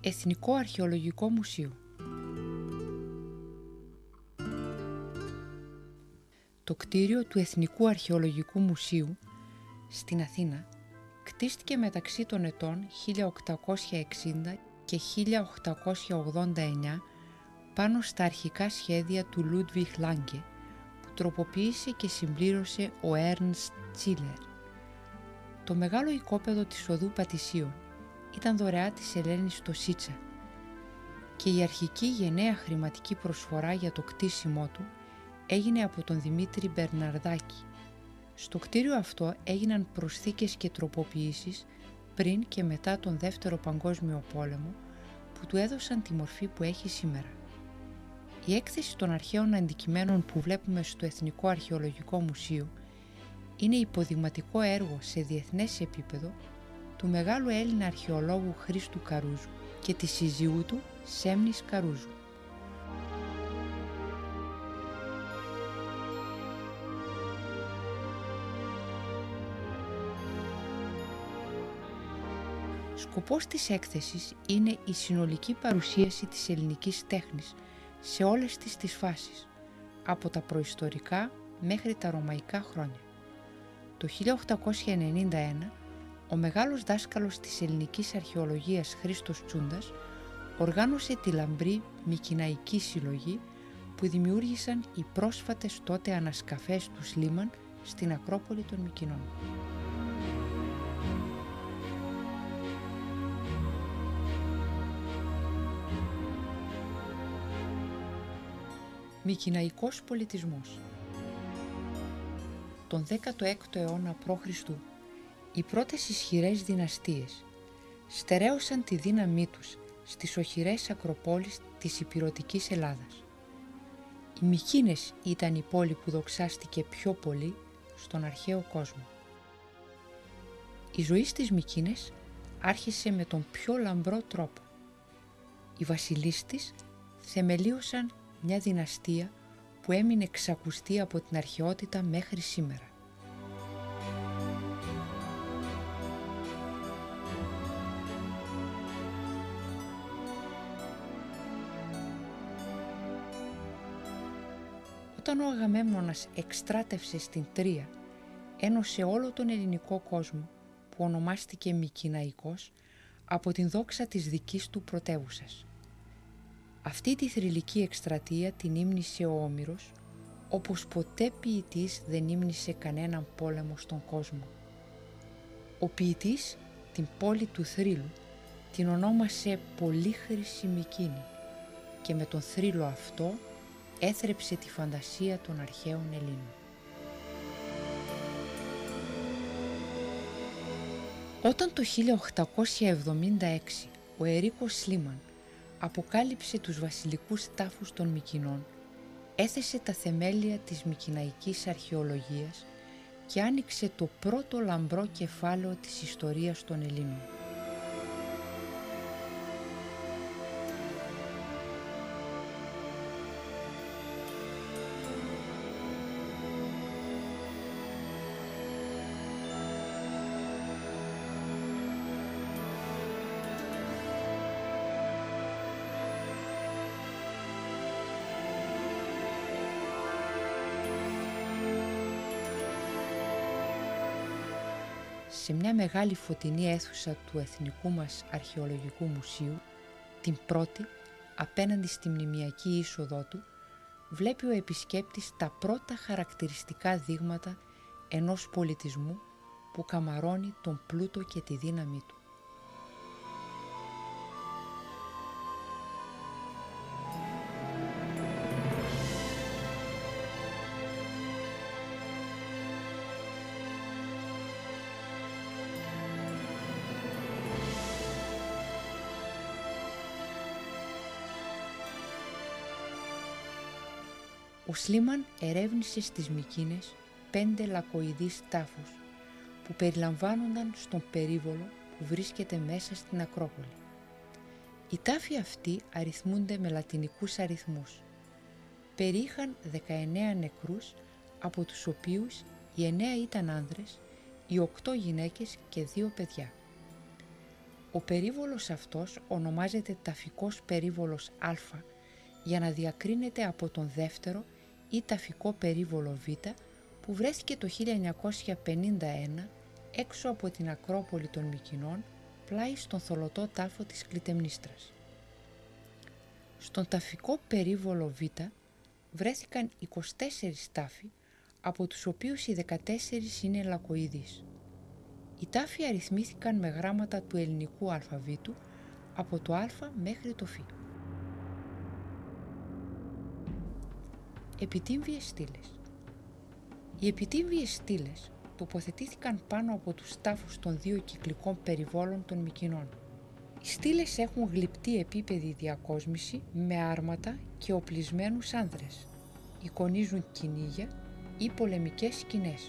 Εθνικό Αρχαιολογικό Μουσείο. Το κτίριο του Εθνικού Αρχαιολογικού Μουσείου στην Αθήνα κτίστηκε μεταξύ των ετών 1860 και 1889 πάνω στα αρχικά σχέδια του Λούντβιχ Λάγκε, που τροποποίησε και συμπλήρωσε ο Έρνστ Τσίλερ. Το μεγάλο οικόπεδο της οδού Πατησίων ήταν δωρεά της Ελένης στο Σίτσα και η αρχική γενναία χρηματική προσφορά για το κτίσιμό του έγινε από τον Δημήτρη Μπερναρδάκη. Στο κτίριο αυτό έγιναν προσθήκες και τροποποιήσεις πριν και μετά τον Δεύτερο Παγκόσμιο Πόλεμο που του έδωσαν τη μορφή που έχει σήμερα. Η έκθεση των αρχαίων αντικειμένων που βλέπουμε στο Εθνικό Αρχαιολογικό Μουσείο είναι υποδειγματικό έργο σε διεθνές επίπεδο του μεγάλου Έλληνα αρχαιολόγου Χρήστου Καρούζου και της σύζυγού του Σέμνης Καρούζου. Σκοπός της έκθεσης είναι η συνολική παρουσίαση της ελληνικής τέχνης σε όλες τις φάσεις, από τα προϊστορικά μέχρι τα ρωμαϊκά χρόνια. Το 1891, ο μεγάλος δάσκαλος της ελληνικής αρχαιολογίας Χρήστος Τσούντας οργάνωσε τη λαμπρή Μικηναϊκή Συλλογή που δημιούργησαν οι πρόσφατες τότε ανασκαφές του Σλίμαν στην Ακρόπολη των Μυκηνών. Μικηναϊκός πολιτισμός. Τον 16ο αιώνα π.Χ. οι πρώτες ισχυρές δυναστείες στερέωσαν τη δύναμή τους στις οχυρές ακροπόλεις της Ηπειρωτικής Ελλάδας. Οι Μυκήνες ήταν η πόλη που δοξάστηκε πιο πολύ στον αρχαίο κόσμο. Η ζωή στις Μυκήνες άρχισε με τον πιο λαμπρό τρόπο. Οι βασιλείς της θεμελίωσαν μια δυναστεία που έμεινε ξακουστή από την αρχαιότητα μέχρι σήμερα. Όταν ο Αγαμέμνονας εκστράτευσε στην Τρία, ένωσε όλο τον ελληνικό κόσμο που ονομάστηκε Μικηναϊκός από την δόξα της δικής του πρωτεύουσας. Αυτή τη θρυλική εκστρατεία την ύμνησε ο Όμηρος, όπως ποτέ ποιητής δεν ύμνησε κανέναν πόλεμο στον κόσμο. Ο ποιητής την πόλη του θρύλου την ονόμασε Πολύχρηση Μυκήνη και με τον θρύλο αυτό έθρεψε τη φαντασία των αρχαίων Ελλήνων. Όταν το 1876 ο Ερίκος Σλίμαν αποκάλυψε τους βασιλικούς τάφους των Μυκηνών, έθεσε τα θεμέλια της Μικηναϊκής αρχαιολογίας και άνοιξε το πρώτο λαμπρό κεφάλαιο της ιστορίας των Ελλήνων. Σε μια μεγάλη φωτεινή αίθουσα του Εθνικού μας Αρχαιολογικού Μουσείου, την πρώτη, απέναντι στη μνημειακή είσοδό του, βλέπει ο επισκέπτης τα πρώτα χαρακτηριστικά δείγματα ενός πολιτισμού που καμαρώνει τον πλούτο και τη δύναμή του. Ο Σλίμαν ερεύνησε στις Μυκήνες 5 λακκοειδείς τάφους που περιλαμβάνονταν στον περίβολο που βρίσκεται μέσα στην Ακρόπολη. Οι τάφοι αυτοί αριθμούνται με λατινικούς αριθμούς. Περιείχαν 19 νεκρούς, από τους οποίους οι 9 ήταν άνδρες, οι 8 γυναίκες και 2 παιδιά. Ο περίβολος αυτός ονομάζεται ταφικός περίβολος Α για να διακρίνεται από τον δεύτερο ή ταφικό περίβολο Β που βρέθηκε το 1951 έξω από την Ακρόπολη των Μυκηνών πλάι στον θολωτό τάφο της Κλητεμνίστρας. Στον ταφικό περίβολο Β βρέθηκαν 24 τάφοι, από τους οποίους οι 14 είναι λακκοειδείς. Οι τάφοι αριθμήθηκαν με γράμματα του ελληνικού αλφαβήτου από το Α μέχρι το Φ. Επιτύμβιες στήλες. Οι επιτύμβιες στήλες τοποθετήθηκαν πάνω από τους τάφους των δύο κυκλικών περιβόλων των Μυκηνών. Οι στήλες έχουν γλυπτή επίπεδη διακόσμηση με άρματα και οπλισμένους άνδρες. Εικονίζουν κυνήγια ή πολεμικές σκηνές.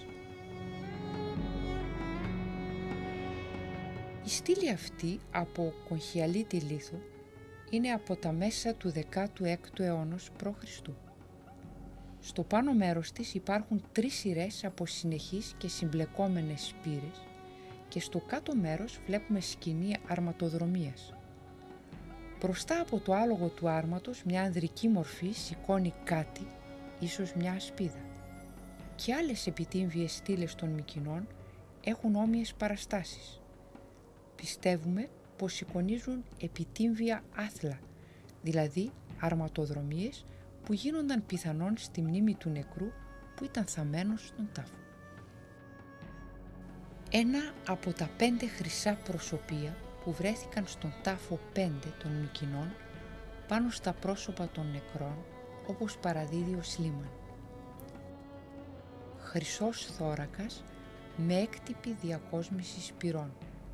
Η στήλη αυτή από κονχιαλίτη λίθο είναι από τα μέσα του 16ου αιώνος π.Χ. Στο πάνω μέρος της υπάρχουν 3 σειρές από συνεχείς και συμπλεκόμενες σπήρες και στο κάτω μέρος βλέπουμε σκηνή αρματοδρομίας. Μπροστά από το άλογο του άρματος μια ανδρική μορφή σηκώνει κάτι, ίσως μια ασπίδα. Και άλλες επιτύμβιες στήλες των Μυκηνών έχουν όμοιες παραστάσεις. Πιστεύουμε πως εικονίζουν επιτύμβια άθλα, δηλαδή αρματοδρομίες που γίνονταν πιθανόν στη μνήμη του νεκρού που ήταν θαμμένος στον τάφο. Ένα από τα 5 χρυσά προσωπία που βρέθηκαν στον τάφο 5 των Μυκηνών πάνω στα πρόσωπα των νεκρών, όπως παραδίδει ο Σλίμαν. Χρυσός θώρακας με έκτυπη διακόσμηση σπυρών.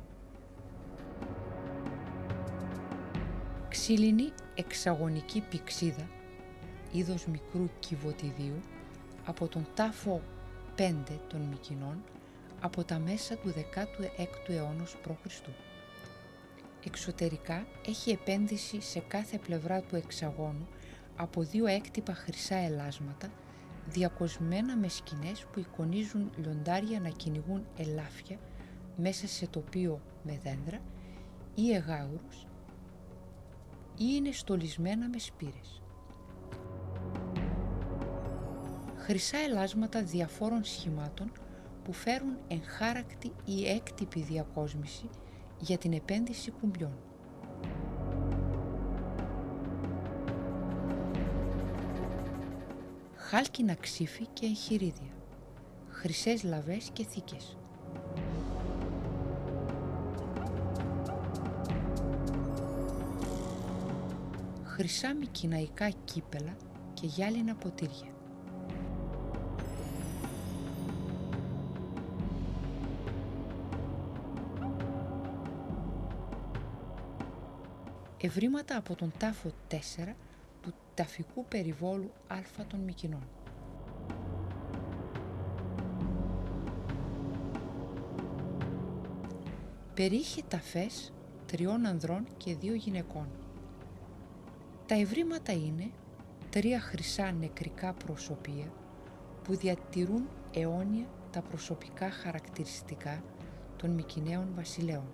Ξύλινη εξαγωνική πυξίδα, είδος μικρού κυβωτιδίου, από τον τάφο 5 των Μυκηνών, από τα μέσα του 16ου αιώνος π.Χ. Εξωτερικά έχει επένδυση σε κάθε πλευρά του εξαγώνου από 2 έκτυπα χρυσά ελάσματα, διακοσμένα με σκηνές που εικονίζουν λιοντάρια να κυνηγούν ελάφια μέσα σε τοπίο με δέντρα ή εγάουρους ή είναι στολισμένα με σπήρες. Χρυσά ελάσματα διαφόρων σχημάτων που φέρουν εγχάρακτη ή έκτυπη διακόσμηση για την επένδυση κουμπιών. Χάλκινα ξύφη και εγχειρίδια, χρυσές λαβές και θήκες. Χρυσά μικηναϊκά κύπελα και γυάλινα ποτήρια. Ευρήματα από τον τάφο 4 του ταφικού περιβόλου Α των Μυκηνών. Περιείχε ταφές 3 ανδρών και 2 γυναικών. Τα ευρήματα είναι 3 χρυσά νεκρικά προσωπία που διατηρούν αιώνια τα προσωπικά χαρακτηριστικά των Μυκηναίων βασιλέων.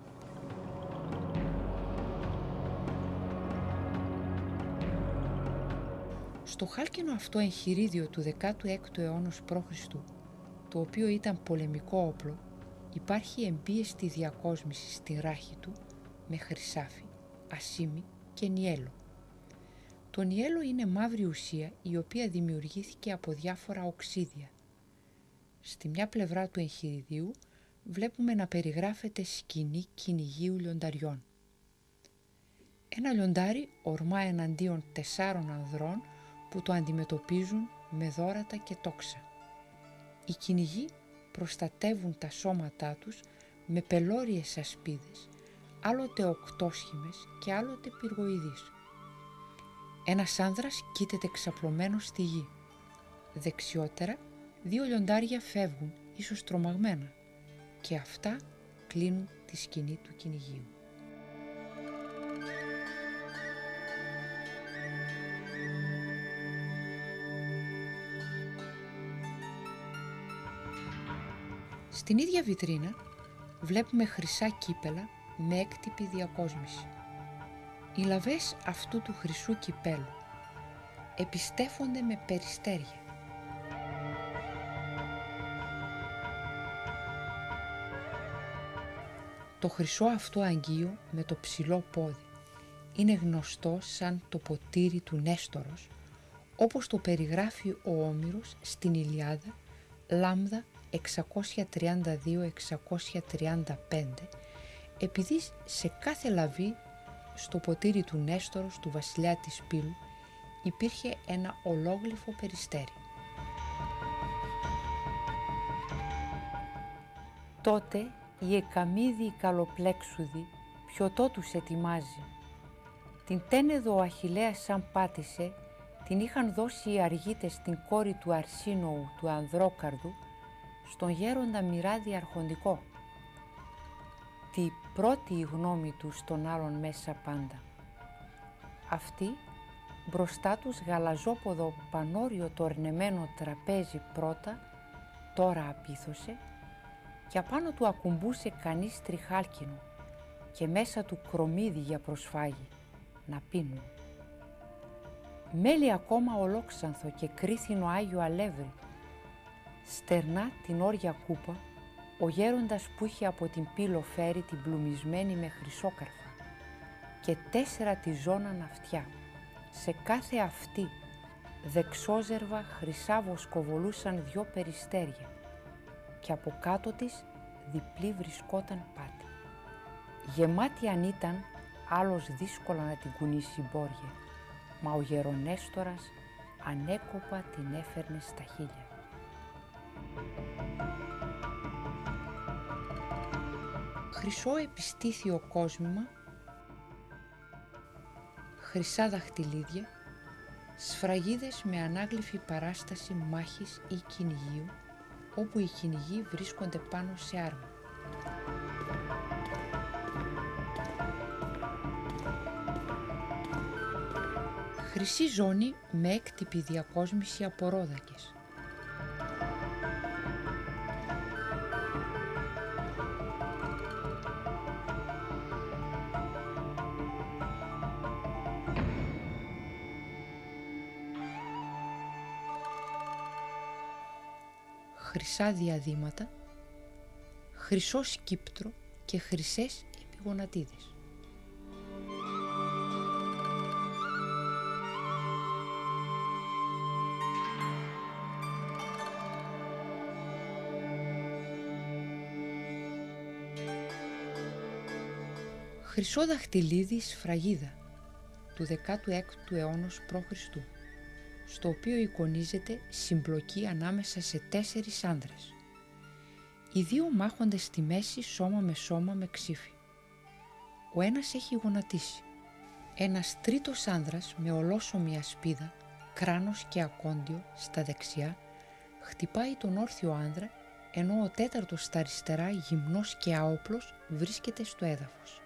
Στο χάλκινο αυτό εγχειρίδιο του 16ου αιώνος π.Χ., το οποίο ήταν πολεμικό όπλο, υπάρχει εμπίεστη διακόσμηση στη ράχη του με χρυσάφι, ασίμι και νιέλο. Το νιέλο είναι μαύρη ουσία η οποία δημιουργήθηκε από διάφορα οξύδια. Στη μια πλευρά του εγχειριδίου βλέπουμε να περιγράφεται σκηνή κυνηγίου λιονταριών. Ένα λιοντάρι ορμά εναντίον 4 ανδρών που το αντιμετωπίζουν με δώρατα και τόξα. Οι κυνηγοί προστατεύουν τα σώματά τους με πελώριες ασπίδες, άλλοτε οκτώσχημες και άλλοτε πυργοειδείς. Ένας άνδρας κοίταται ξαπλωμένος στη γη. Δεξιότερα 2 λιοντάρια φεύγουν, ίσως τρομαγμένα, και αυτά κλείνουν τη σκηνή του κυνηγείου. Στην ίδια βιτρίνα βλέπουμε χρυσά κύπελα με έκτυπη διακόσμηση. Οι λαβές αυτού του χρυσού κυπέλου επιστέφονται με περιστέρια. Το χρυσό αυτό αγγείο με το ψηλό πόδι είναι γνωστό σαν το ποτήρι του Νέστορος, όπως το περιγράφει ο Όμηρος στην Ιλιάδα, Λάμδα 632-635, επειδή σε κάθε λαβή στο ποτήρι του Νέστορος, του βασιλιά της Πύλου, υπήρχε ένα ολόγλυφο περιστέρι. Τότε η εκαμίδη καλοπλέξουδη πιωτό τους ετοιμάζει. Την τένεδο ο Αχιλλέας σαν πάτησε, την είχαν δώσει οι αργίτες στην κόρη του Αρσίνοου του Ανδρόκαρδου, στον γέροντα Μοιράδη αρχοντικό. Τι πρώτη η γνώμη του στον άλλον μέσα πάντα. Αυτή μπροστά τους γαλαζόποδο πανόριο το ορνεμένο τραπέζι πρώτα, τώρα απίθωσε, και απάνω του ακουμπούσε κανείς τριχάλκινο και μέσα του κρομμύδι για προσφάγι, να πίνουν. Μέλι ακόμα ολόξανθο και κρίθινο Άγιο Αλεύρι. Στερνά την όρια κούπα, ο γέροντας που είχε από την Πύλο φέρει την πλουμισμένη με χρυσόκαρφα και 4 τυζώναν αυτιά. Σε κάθε αυτή δεξόζερβα χρυσά βοσκοβολούσαν 2 περιστέρια και από κάτω της διπλή βρισκόταν πάτη. Γεμάτη αν ήταν, άλλος δύσκολα να την κουνήσει η μπόρια, μα ο γερονέστορας ανέκοπα την έφερνε στα χείλια. Χρυσό επιστήθιο κόσμημα, χρυσά δαχτυλίδια, σφραγίδες με ανάγλυφη παράσταση μάχης ή κυνηγίου, όπου οι κυνηγοί βρίσκονται πάνω σε άρμα. Χρυσή ζώνη με έκτυπη διακόσμηση από ρόδακες. Χρυσά διαδήματα, χρυσό σκύπτρο και χρυσές επιγονατίδες. Χρυσό δαχτυλίδι σφραγίδα του 16ου αιώνα π.Χ., στο οποίο εικονίζεται συμπλοκή ανάμεσα σε 4 άνδρες. Οι 2 μάχονται στη μέση σώμα με ξύφη. Ο ένας έχει γονατίσει. Ένας τρίτος άνδρας με ολόσωμη ασπίδα, κράνος και ακόντιο στα δεξιά χτυπάει τον όρθιο άνδρα, ενώ ο 4ος στα αριστερά, γυμνός και άοπλος, βρίσκεται στο έδαφος.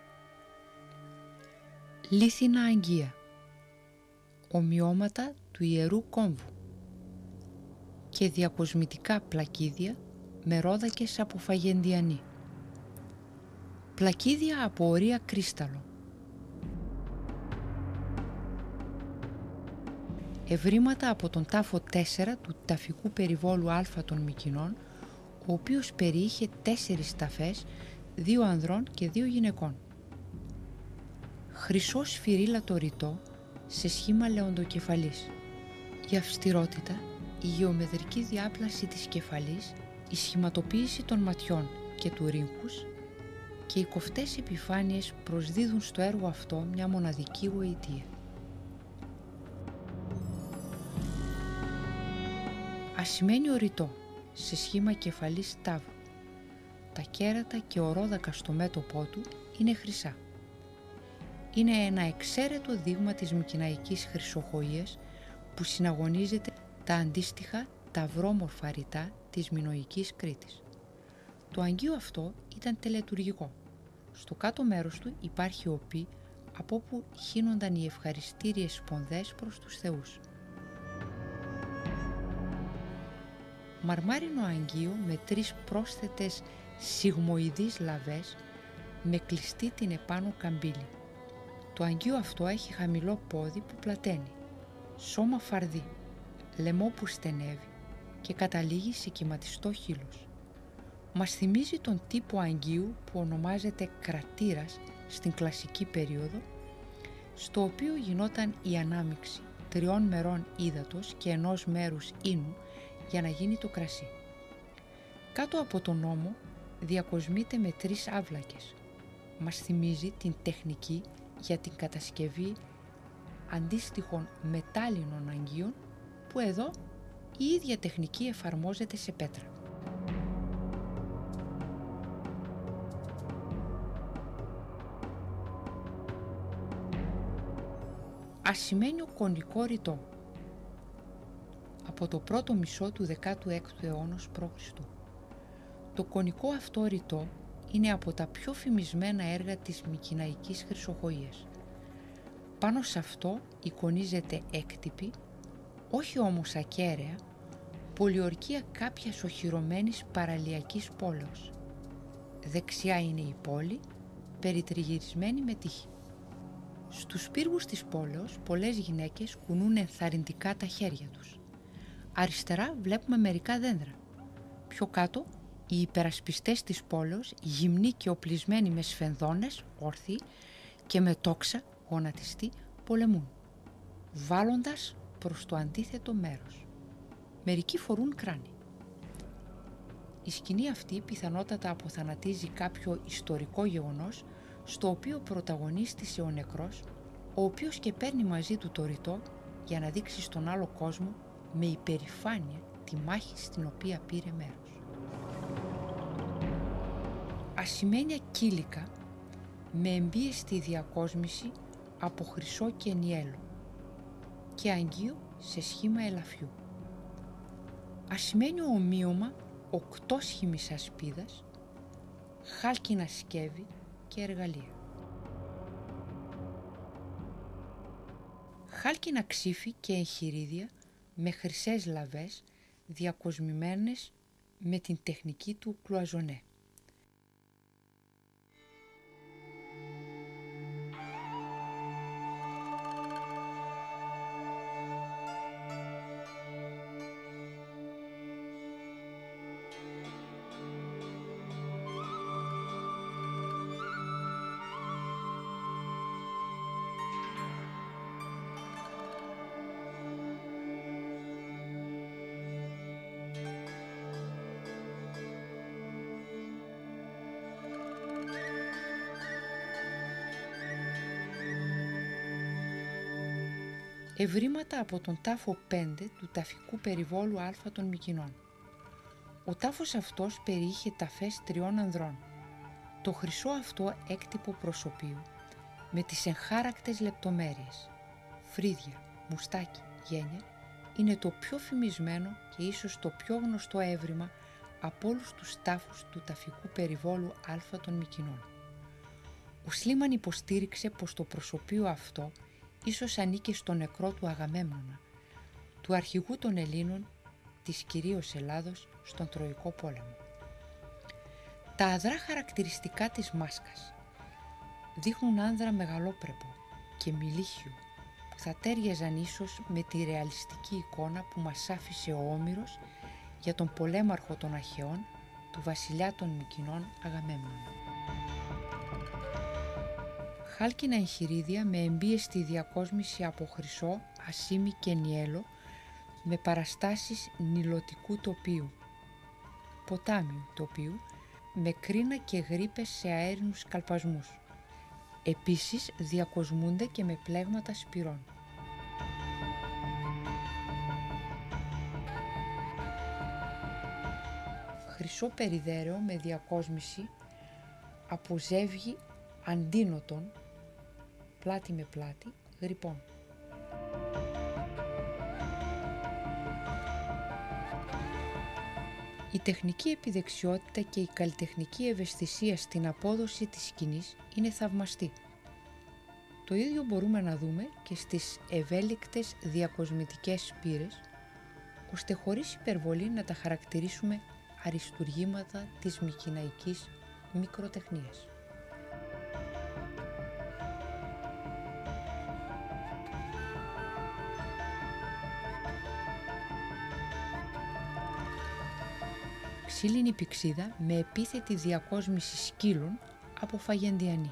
Λίθινα αγγεία, ομοιώματα του Ιερού Κόμβου και διακοσμητικά πλακίδια με ρόδακες από φαγεντιανή. Πλακίδια από ορία κρίσταλο. Ευρήματα από τον τάφο 4 του ταφικού περιβόλου Α των Μυκηνών, ο οποίος περιείχε 4 ταφές, 2 ανδρών και 2 γυναικών. Χρυσό σφυρίλατο ρητό σε σχήμα λεοντοκεφαλής. Η αυστηρότητα, η γεωμετρική διάπλαση της κεφαλής, η σχηματοποίηση των ματιών και του ρύγχους και οι κοφτές επιφάνειες προσδίδουν στο έργο αυτό μια μοναδική γοητεία. Ασημένιο ρητό σε σχήμα κεφαλής τάβου. Τα κέρατα και ο ρόδακας στο μέτωπό του είναι χρυσά. Είναι ένα εξαίρετο δείγμα της μικηναϊκής χρυσοχοΐας που συναγωνίζεται τα αντίστοιχα ταυρόμορφα ρητά της μινωικής Κρήτης. Το αγγείο αυτό ήταν τελετουργικό. Στο κάτω μέρος του υπάρχει οπί από όπου χύνονταν οι ευχαριστήριες σπονδές προς τους θεούς. Μαρμάρινο αγγείο με 3 πρόσθετες σιγμοειδείς λαβές με κλειστή την επάνω καμπύλη. Το αγγείο αυτό έχει χαμηλό πόδι που πλαταίνει, σώμα φαρδί, λαιμό που στενεύει και καταλήγει σε κυματιστό χείλος. Μας θυμίζει τον τύπο αγγείου που ονομάζεται κρατήρας στην κλασική περίοδο, στο οποίο γινόταν η ανάμιξη 3 μερών ύδατος και 1 μέρους ίνου για να γίνει το κρασί. Κάτω από τον ώμο διακοσμείται με 3 άβλακες. Μας θυμίζει την τεχνική για την κατασκευή αντίστοιχων μετάλλινων αγγείων, που εδώ η ίδια τεχνική εφαρμόζεται σε πέτρα. Ασημένιο κονικό ρητό από το πρώτο μισό του 16ου αιώνα π.Χ. Το κονικό αυτό ρητό είναι από τα πιο φημισμένα έργα της Μικηναϊκής χρυσοχοΐας. Πάνω σε αυτό εικονίζεται έκτυπη, όχι όμως ακέραια, πολιορκία κάποιας οχυρωμένης παραλιακής πόλεως. Δεξιά είναι η πόλη, περιτριγυρισμένη με τείχη. Στους πύργους της πόλεως πολλές γυναίκες κουνούν ενθαρρυντικά τα χέρια τους. Αριστερά βλέπουμε μερικά δέντρα. Πιο κάτω, οι υπερασπιστές της πόλεως, γυμνοί και οπλισμένοι με σφενδώνες, όρθιοι και με τόξα, γονατιστοί, πολεμούν, βάλλοντας προς το αντίθετο μέρος. Μερικοί φορούν κράνη. Η σκηνή αυτή πιθανότατα αποθανατίζει κάποιο ιστορικό γεγονός, στο οποίο πρωταγωνίστησε ο νεκρός, ο οποίος και παίρνει μαζί του το ρητό για να δείξει στον άλλο κόσμο με υπερηφάνεια τη μάχη στην οποία πήρε μέρος. Ασημένια κύλικα με εμπίεστη διακόσμηση από χρυσό και νιέλο και αγγείο σε σχήμα ελαφιού. Ασημένιο ομοίωμα 8σχημης ασπίδας, χάλκινα σκεύη και εργαλεία. Χάλκινα ξύφη και εγχειρίδια με χρυσές λαβές διακοσμημένες με την τεχνική του κλουαζονέ. Ευρήματα από τον τάφο 5 του ταφικού περιβόλου Α των Μυκηνών. Ο τάφος αυτός περιείχε ταφές 3 ανδρών. Το χρυσό αυτό έκτυπο προσωπίου με τις εγχάρακτες λεπτομέρειες, φρύδια, μουστάκι, γένια, είναι το πιο φημισμένο και ίσως το πιο γνωστό έβριμα από όλους τους τάφους του ταφικού περιβόλου Α των Μυκηνών. Ο Σλίμαν υποστήριξε πως το προσωπείο αυτό ίσως ανήκε στο νεκρό του Αγαμέμνονα, του αρχηγού των Ελλήνων της κυρίως Ελλάδος στον Τροϊκό πόλεμο. Τα αδρά χαρακτηριστικά της μάσκας δείχνουν άνδρα μεγαλόπρεπο και μιλίχιο, που θα τέριαζαν ίσως με τη ρεαλιστική εικόνα που μας άφησε ο Όμηρος για τον πολέμαρχο των Αχαιών, του βασιλιά των Μυκηνών Αγαμέμνονα. Χάλκινα εγχειρίδια με εμπίεστη διακόσμηση από χρυσό, ασήμι και νιέλο, με παραστάσεις νηλωτικού τοπίου, ποτάμιου τοπίου, με κρίνα και γρίπες σε αέρινους σκαλπασμούς. Επίσης διακοσμούνται και με πλέγματα σπυρών. Χρυσό περιδέρεο με διακόσμηση από ζεύγη αντίνοτων, πλάτη με πλάτη, γρυπών. Η τεχνική επιδεξιότητα και η καλλιτεχνική ευαισθησία στην απόδοση της σκηνής είναι θαυμαστή. Το ίδιο μπορούμε να δούμε και στις ευέλικτες διακοσμητικές σπήρες, ώστε χωρίς υπερβολή να τα χαρακτηρίσουμε αριστουργήματα της μικηναϊκής μικροτεχνίας. ξύλινη πυξίδα με επίθετη διακόσμηση σκύλων από φαγεντιανή.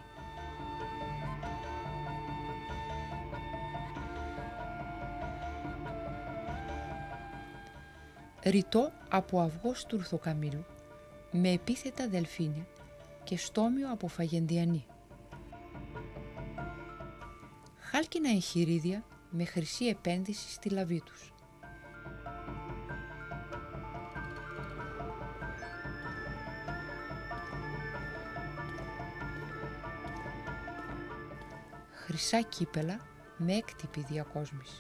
Ρητό από αυγό στουρθοκαμήλου με επίθετα δελφίνια και στόμιο από φαγεντιανή. Χάλκινα εγχειρίδια με χρυσή επένδυση στη λαβή τους. Χρυσά κύπελα με έκτυπη διακόσμηση.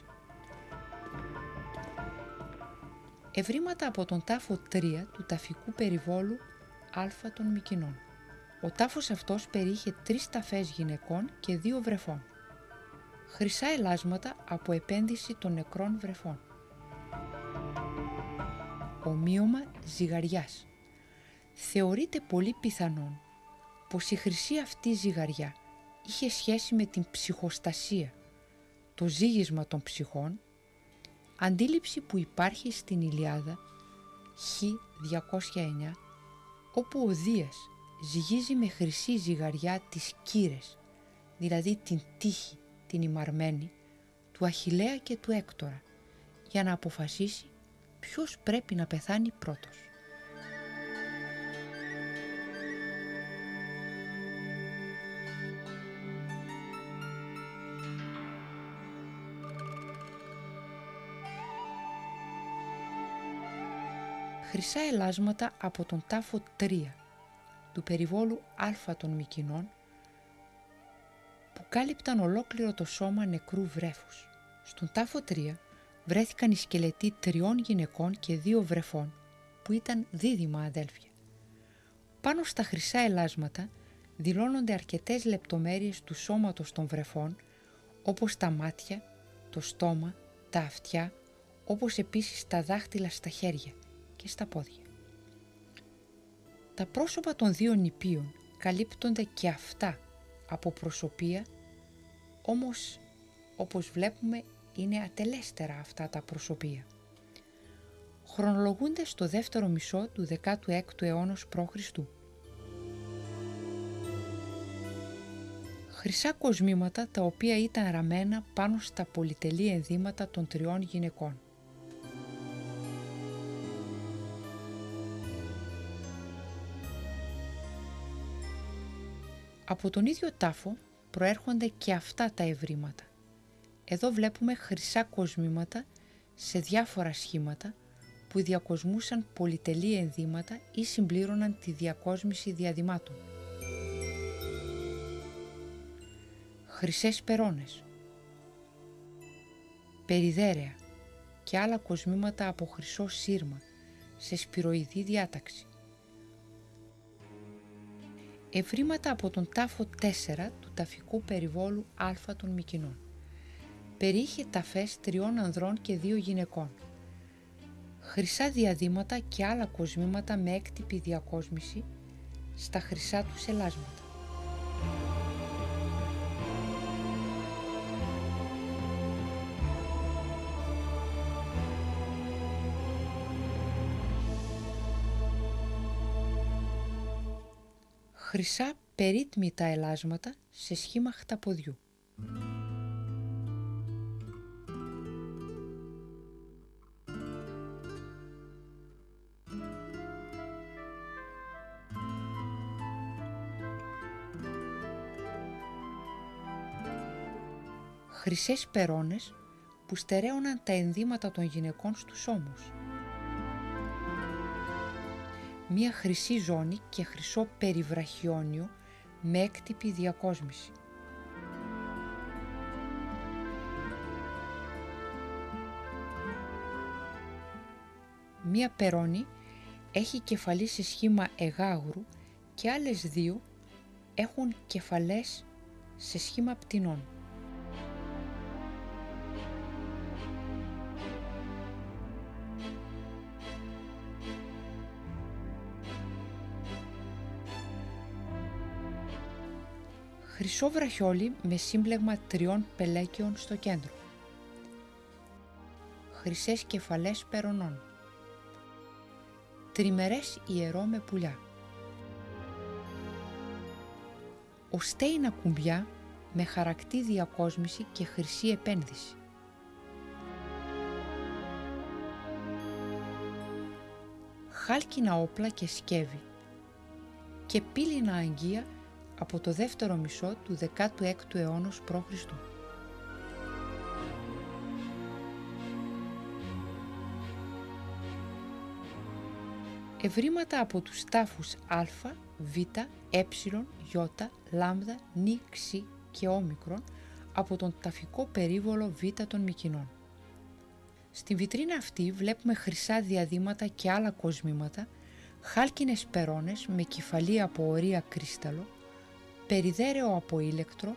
Ευρήματα από τον τάφο 3 του ταφικού περιβόλου Α των Μυκηνών. Ο τάφος αυτός περιείχε 3 ταφές γυναικών και 2 βρεφών. Χρυσά ελάσματα από επένδυση των νεκρών βρεφών. Ομοίωμα ζυγαριάς. Θεωρείται πολύ πιθανόν πως η χρυσή αυτή ζυγαριά είχε σχέση με την ψυχοστασία, το ζύγισμα των ψυχών, αντίληψη που υπάρχει στην Ιλιάδα Χ 209, όπου ο Δίας ζυγίζει με χρυσή ζυγαριά τις κύρες, δηλαδή την τύχη, την ημαρμένη, του Αχιλλέα και του Έκτορα, για να αποφασίσει ποιος πρέπει να πεθάνει πρώτος. Χρυσά ελάσματα από τον τάφο 3 του περιβόλου Α των Μυκηνών που κάλυπταν ολόκληρο το σώμα νεκρού βρέφους. Στον τάφο 3 βρέθηκαν οι σκελετοί 3 γυναικών και 2 βρεφών που ήταν δίδυμα αδέλφια. Πάνω στα χρυσά ελάσματα δηλώνονται αρκετές λεπτομέρειες του σώματος των βρεφών, όπως τα μάτια, το στόμα, τα αυτιά, όπως επίσης τα δάχτυλα στα χέρια και στα πόδια. Τα πρόσωπα των 2 νηπίων καλύπτονται και αυτά από προσωπία, όμως όπως βλέπουμε είναι ατελέστερα αυτά τα προσωπία. Χρονολογούνται στο δεύτερο μισό του 16ου αιώνα π.Χ. Χρυσά κοσμήματα τα οποία ήταν ραμμένα πάνω στα πολυτελή ενδύματα των 3 γυναικών. Από τον ίδιο τάφο προέρχονται και αυτά τα ευρήματα. Εδώ βλέπουμε χρυσά κοσμήματα σε διάφορα σχήματα που διακοσμούσαν πολυτελή ενδύματα ή συμπλήρωναν τη διακόσμηση διαδυμάτων. Χρυσές περώνες, περιδέρεα και άλλα κοσμήματα από χρυσό σύρμα σε σπυροειδή διάταξη. Ευρήματα από τον τάφο 4 του ταφικού περιβόλου Α των Μυκηνών. Περιείχε ταφές 3 ανδρών και 2 γυναικών. Χρυσά διαδύματα και άλλα κοσμήματα με έκτυπη διακόσμηση στα χρυσά τους ελάσματα. Χρυσά περίτμητα ελάσματα σε σχήμα χταποδιού. Χρυσές περώνες που στερέωναν τα ενδύματα των γυναικών στους ώμους. Μία χρυσή ζώνη και χρυσό περιβραχιόνιο με έκτυπη διακόσμηση. Μία περώνη έχει κεφαλή σε σχήμα εγάγρου και άλλες 2 έχουν κεφαλές σε σχήμα πτηνών. Χρυσό βραχιόλι με σύμπλεγμα 3 πελέκιων στο κέντρο. Χρυσές κεφαλές περωνών. τριμερές ιερό με πουλιά. Ο στέινα κουμπιά με χαρακτή διακόσμηση και χρυσή επένδυση. Χάλκινα όπλα και σκεύη και πύληνα αγγεία από το δεύτερο μισό του 16ου αιώνα π.Χ. Ευρήματα από τους τάφους α, β, ε, ι, λάμδα, νι, ξ και όμικρον από τον ταφικό περίβολο β των Μυκηνών. Στην βιτρίνα αυτή βλέπουμε χρυσά διαδήματα και άλλα κοσμήματα, χάλκινες περώνες με κεφαλή από ορία κρίσταλο, περιδέρεο από ήλεκτρο,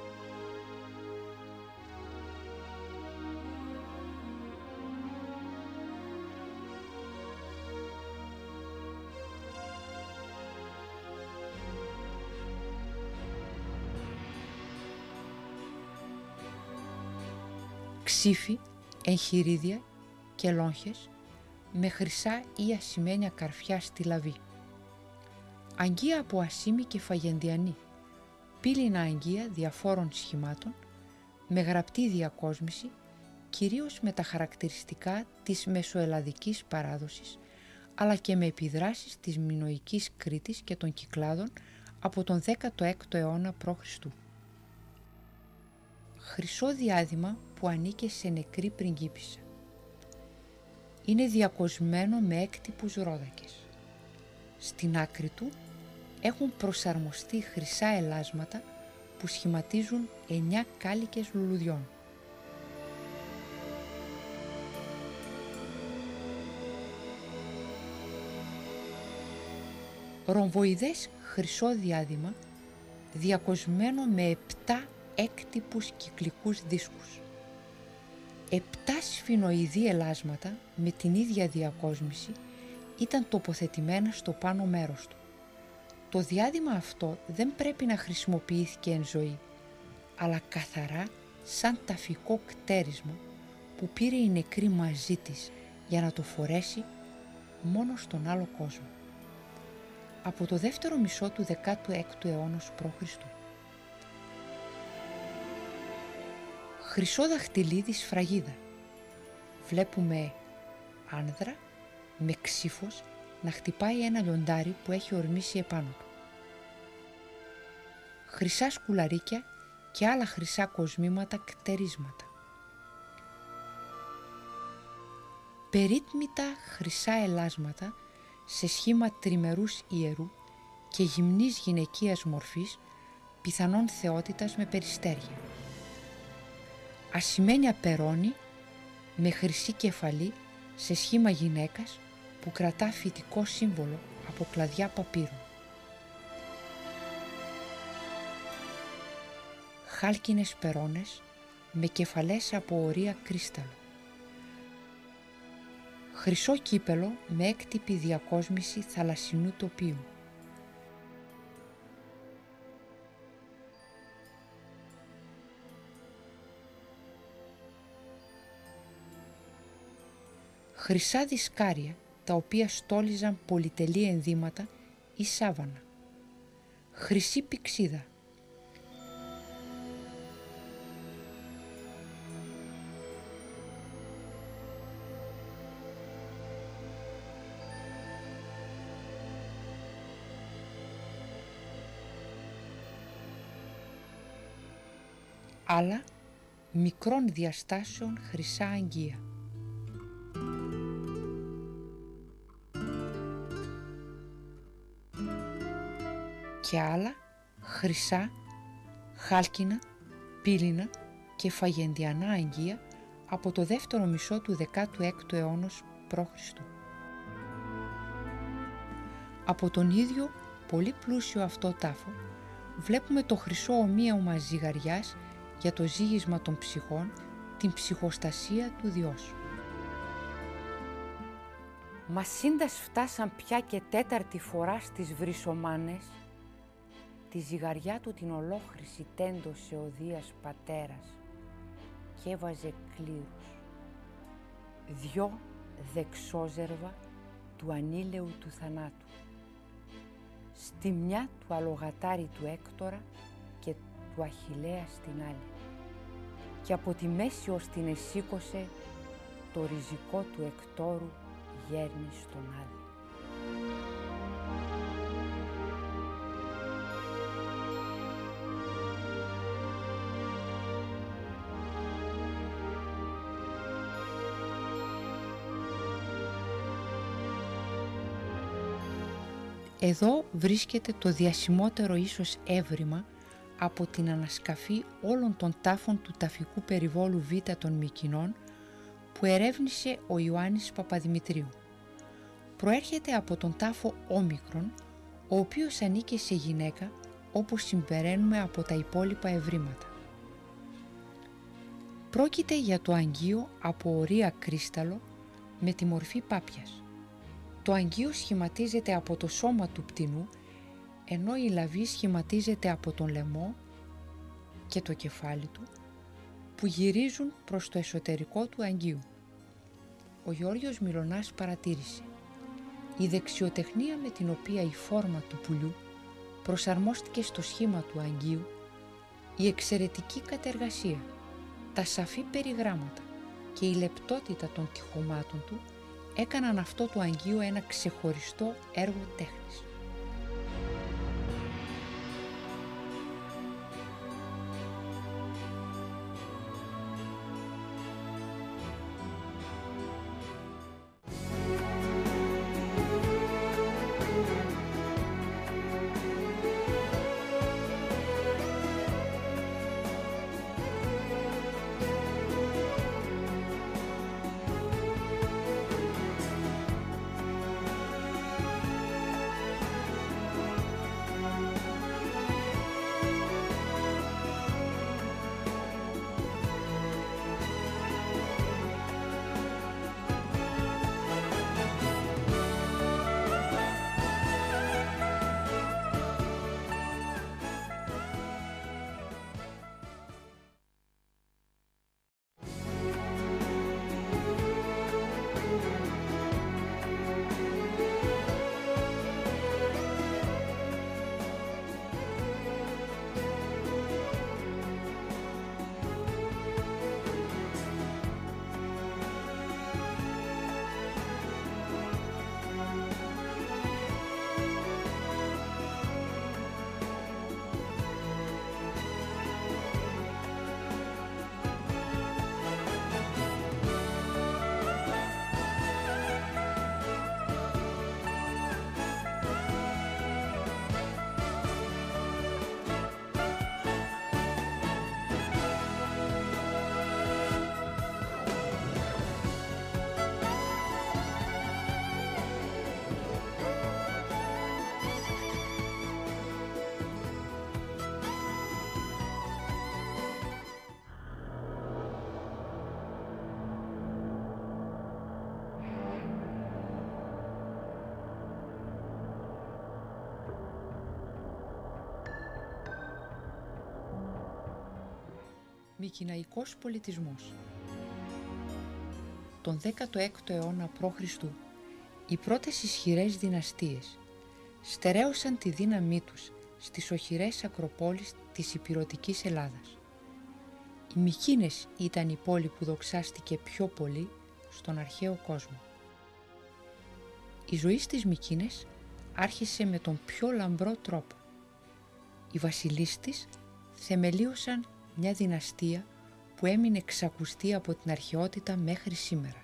ξύφη, εγχειρίδια και λόγχες με χρυσά ή ασημένια καρφιά στη λαβή. Αγγεία από ασήμι και φαγεντιανή, πύληνα αγγεία διαφόρων σχημάτων, με γραπτή διακόσμηση, κυρίως με τα χαρακτηριστικά της μεσοελλαδικής παράδοσης, αλλά και με επιδράσεις της μινωικής Κρήτης και των Κυκλάδων από τον 16ο αιώνα π.Χ. Χρυσό διάδημα που ανήκε σε νεκρή πριγκίπισσα. Είναι διακοσμένο με έκτυπους ρόδακες. Στην άκρη του έχουν προσαρμοστεί χρυσά ελάσματα που σχηματίζουν 9 κάλικες λουλουδιών. Ρομβοειδές χρυσό διάδημα διακοσμένο με 7 έκτυπους κυκλικούς δίσκους. 7 σφινοειδή ελάσματα με την ίδια διακόσμηση ήταν τοποθετημένα στο πάνω μέρος του. Το διάδημα αυτό δεν πρέπει να χρησιμοποιήθηκε εν ζωή, αλλά καθαρά σαν ταφικό κτέρισμα που πήρε η νεκρή μαζί της για να το φορέσει μόνο στον άλλο κόσμο. Από το δεύτερο μισό του 16ου αιώνα π.Χ. Χρυσό δαχτυλίδι σφραγίδα. Βλέπουμε άνδρα με ξύφος να χτυπάει ένα λιοντάρι που έχει ορμήσει επάνω του. Χρυσά σκουλαρίκια και άλλα χρυσά κοσμήματα κτερίσματα. Περίτμητα χρυσά ελάσματα σε σχήμα τριμερούς ιερού και γυμνής γυναικείας μορφής, πιθανόν θεότητας με περιστέρια. Ασημένια περώνη με χρυσή κεφαλή σε σχήμα γυναίκας που κρατά φυτικό σύμβολο από κλαδιά παπύρου. Χάλκινες περώνες με κεφαλές από ορία κρίσταλο. Χρυσό κύπελο με έκτυπη διακόσμηση θαλασσινού τοπίου. Χρυσά δισκάρια τα οποία στόλιζαν πολυτελή ενδύματα ή σάβανα. Χρυσή πυξίδα. Άλλα μικρών διαστάσεων χρυσά αγγεία. Και άλλα χρυσά, χάλκινα, πύληνα και φαγεντιανά αγγεία από το δεύτερο μισό του 16ου αιώνα π.Χ. Από τον ίδιο πολύ πλούσιο αυτό τάφο βλέπουμε το χρυσό ομοίωμα ζυγαριάς για το ζύγισμα των ψυχών, την ψυχοστασία του Διός. Μα σύντας φτάσαν πια και τέταρτη φορά στις Βρυσομάνες, τη ζυγαριά του την ολόχρυση τέντωσε ο Δίας πατέρας και έβαζε κλήρους. 2 δεξόζερβα του ανήλαιου του θανάτου. Στη μια του αλογατάρι του Έκτορα και του Αχιλλέα στην άλλη. Και από τη μέση ως την εσήκωσε το ριζικό του Εκτόρου γέρνει στον άδει. Εδώ βρίσκεται το διασημότερο ίσως έβριμα από την ανασκαφή όλων των τάφων του ταφικού περιβόλου Β των Μυκηνών που ερεύνησε ο Ιωάννης Παπαδημητρίου. Προέρχεται από τον τάφο Όμικρον, ο οποίος ανήκε σε γυναίκα όπως συμπεραίνουμε από τα υπόλοιπα ευρήματα. Πρόκειται για το αγγείο από ορία κρίσταλο με τη μορφή πάπιας. Το αγγείο σχηματίζεται από το σώμα του πτηνού, ενώ η λαβή σχηματίζεται από τον λαιμό και το κεφάλι του, που γυρίζουν προς το εσωτερικό του αγγείου. Ο Γεώργιος Μιλωνάς παρατήρησε: η δεξιοτεχνία με την οποία η φόρμα του πουλιού προσαρμόστηκε στο σχήμα του αγγείου, η εξαιρετική κατεργασία, τα σαφή περιγράμματα και η λεπτότητα των τυχωμάτων του έκαναν αυτό το αγγείο ένα ξεχωριστό έργο τέχνης. Μικηναϊκός πολιτισμός. Τον 16ο αιώνα π.Χ. οι πρώτες ισχυρές δυναστείες στερέωσαν τη δύναμή τους στις οχυρές ακροπόλεις της Ηπειρωτικής Ελλάδας. Οι Μυκήνες ήταν η πόλη που δοξάστηκε πιο πολύ στον αρχαίο κόσμο. Η ζωή στις Μυκήνες άρχισε με τον πιο λαμπρό τρόπο. Οι βασιλείς της θεμελίωσαν μια δυναστεία που έμεινε ξακουστή από την αρχαιότητα μέχρι σήμερα.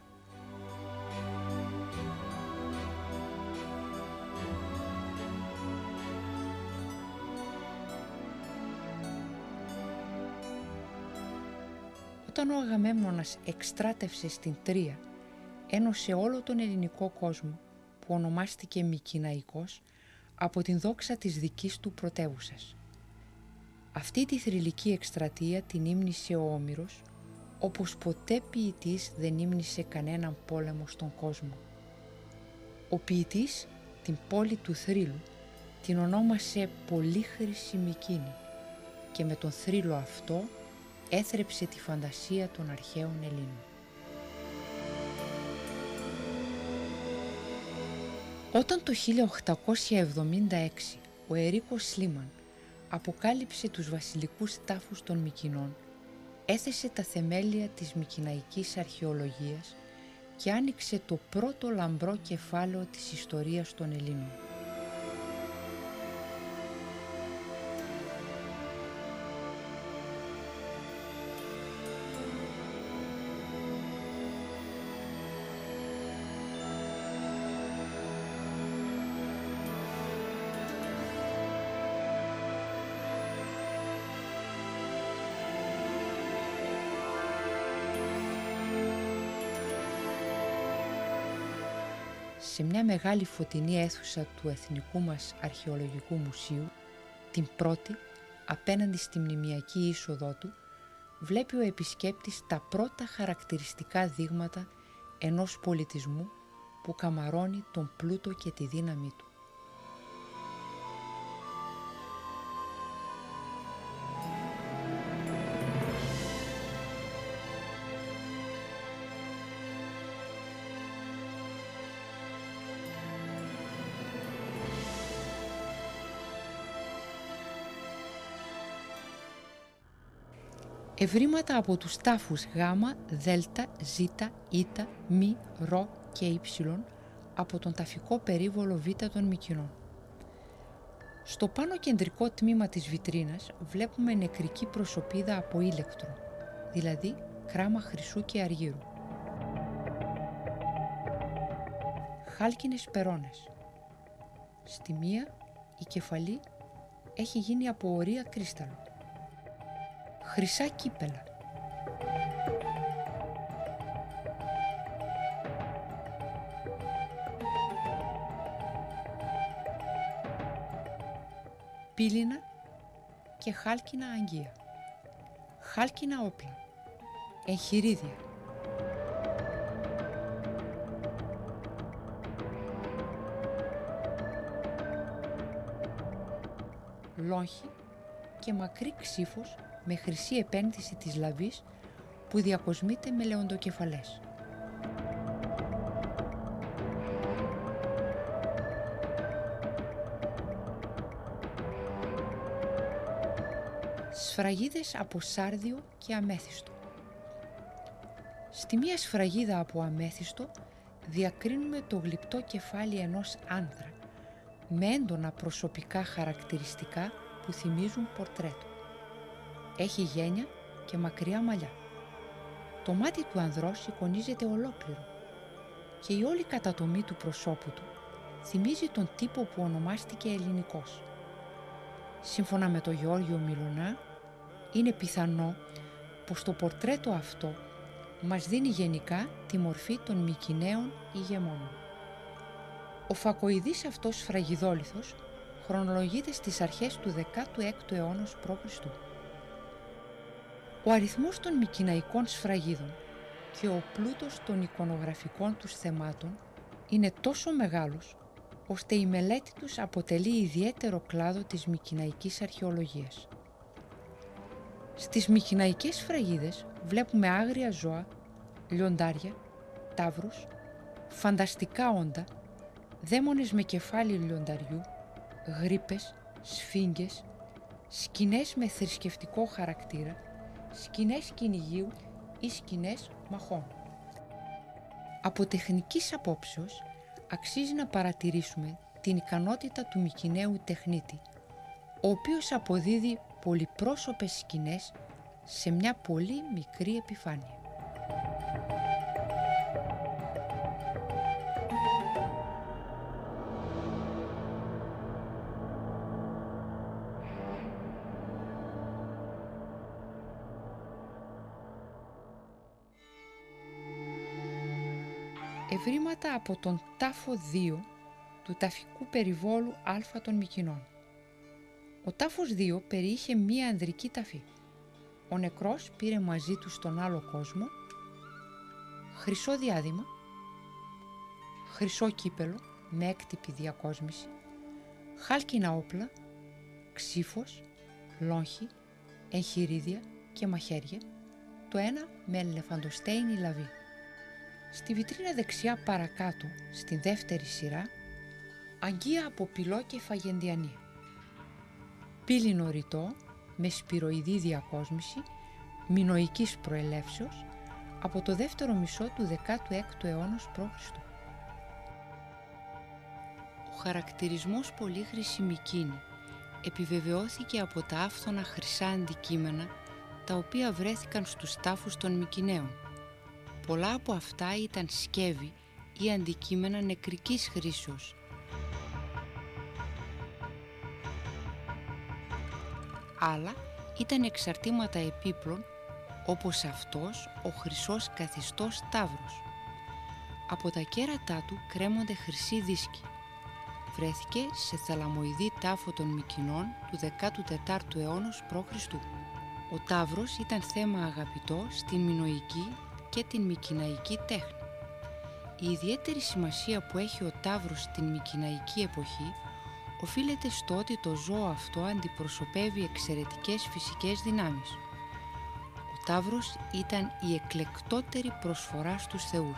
Όταν ο Αγαμέμνονας εκστράτευσε στην Τρία, ένωσε όλο τον ελληνικό κόσμο που ονομάστηκε Μικηναϊκός από την δόξα της δικής του πρωτεύουσας. Αυτή τη θρυλική εκστρατεία την ύμνησε ο Όμηρος, όπως ποτέ ποιητής δεν ύμνησε κανέναν πόλεμο στον κόσμο. Ο ποιητής την πόλη του θρύλου την ονόμασε Πολύχρηση Μυκήνη και με τον θρύλο αυτό έθρεψε τη φαντασία των αρχαίων Ελλήνων. Όταν το 1876 ο Ερίκο Σλίμαν αποκάλυψε τους βασιλικούς τάφους των Μυκηνών, έθεσε τα θεμέλια της μυκηναϊκής αρχαιολογίας και άνοιξε το πρώτο λαμπρό κεφάλαιο της ιστορίας των Ελλήνων. Σε μια μεγάλη φωτεινή αίθουσα του Εθνικού μας Αρχαιολογικού Μουσείου, την πρώτη, απέναντι στη μνημειακή είσοδό του, βλέπει ο επισκέπτης τα πρώτα χαρακτηριστικά δείγματα ενός πολιτισμού που καμαρώνει τον πλούτο και τη δύναμή του. Ευρήματα από τους τάφους Γ, Δ, Ζ, Ι, Μ, Ρ και Υ από τον ταφικό περίβολο Β των Μυκηνών. Στο πάνω κεντρικό τμήμα της βιτρίνας βλέπουμε νεκρική προσωπίδα από ήλεκτρο, δηλαδή κράμα χρυσού και αργύρου. Χάλκινες περώνες. Στη μία η κεφαλή έχει γίνει από ορία κρίσταλο. Χρυσά κύπελα. Πύληνα και χάλκινα αγγεία. Χάλκινα όπλα. Εγχειρίδια. Λόγχη και μακρύ ξύφος με χρυσή επένδυση της λαβής που διακοσμείται με λεοντοκεφαλές. Σφραγίδες από σάρδιο και αμέθιστο. Στη μία σφραγίδα από αμέθιστο διακρίνουμε το γλυπτό κεφάλι ενός άνθρα με έντονα προσωπικά χαρακτηριστικά που θυμίζουν πορτρέτο. Έχει γένια και μακριά μαλλιά. Το μάτι του ανδρός εικονίζεται ολόκληρο και η όλη κατατομή του προσώπου του θυμίζει τον τύπο που ονομάστηκε ελληνικός. Σύμφωνα με τον Γεώργιο Μιλωνά, είναι πιθανό πως το πορτρέτο αυτό μας δίνει γενικά τη μορφή των Μυκηναίων ηγεμόνων. Ο φακοειδής αυτός σφραγιδόλιθος χρονολογείται στις αρχές του 16ου αιώνα π.Χ. Ο αριθμός των μυκηναϊκών σφραγίδων και ο πλούτος των εικονογραφικών τους θεμάτων είναι τόσο μεγάλος, ώστε η μελέτη τους αποτελεί ιδιαίτερο κλάδο της μυκηναϊκής αρχαιολογίας. Στις μυκηναϊκές σφραγίδες βλέπουμε άγρια ζώα, λιοντάρια, ταύρους, φανταστικά όντα, δαίμονες με κεφάλι λιονταριού, γρίπες, σφίγγες, σκηνές με θρησκευτικό χαρακτήρα, σκηνές κυνηγίου ή σκηνές μαχών. Από τεχνικής απόψεως αξίζει να παρατηρήσουμε την ικανότητα του Μυκηναίου τεχνίτη, ο οποίος αποδίδει πολυπρόσωπες σκηνές σε μια πολύ μικρή επιφάνεια. Ευρήματα από τον τάφο 2 του ταφικού περιβόλου Α των Μυκηνών. Ο τάφος 2 περιείχε μία ανδρική ταφή. Ο νεκρός πήρε μαζί του στον άλλο κόσμο χρυσό διάδημα, χρυσό κύπελο με έκτυπη διακόσμηση, χάλκινα όπλα, ξύφος, λόγχη, εγχειρίδια και μαχαίρια, το ένα με ελεφαντοστέινη λαβή. Στη βιτρίνα δεξιά παρακάτω, στη δεύτερη σειρά, Αγγεία από πυλό και φαγεντιανία. Πύληνο ρητό με σπυροειδή διακόσμηση μινωικής προελεύσεως από το δεύτερο μισό του 16ου αιώνα π.Χ. Ο χαρακτηρισμός πολύχρηση μικίνη επιβεβαιώθηκε από τα άφθονα χρυσά αντικείμενα τα οποία βρέθηκαν στους τάφους των Μικηναίων. Πολλά από αυτά ήταν σκεύη ή αντικείμενα νεκρικής χρήσεως. Άλλα ήταν εξαρτήματα επίπλων, όπως αυτός ο χρυσός καθιστός ταύρος. Από τα κέρατά του κρέμονται χρυσοί δίσκοι. Βρέθηκε σε θαλαμοειδή τάφο των Μικηνών του 14ου αιώνα π.Χ. Ο ταύρος ήταν θέμα αγαπητό στην μινωική και την μικηναϊκή τέχνη. Η ιδιαίτερη σημασία που έχει ο ταύρος στην μικηναϊκή εποχή οφείλεται στο ότι το ζώο αυτό αντιπροσωπεύει εξαιρετικές φυσικές δυνάμεις. Ο ταύρος ήταν η εκλεκτότερη προσφορά στους θεούς.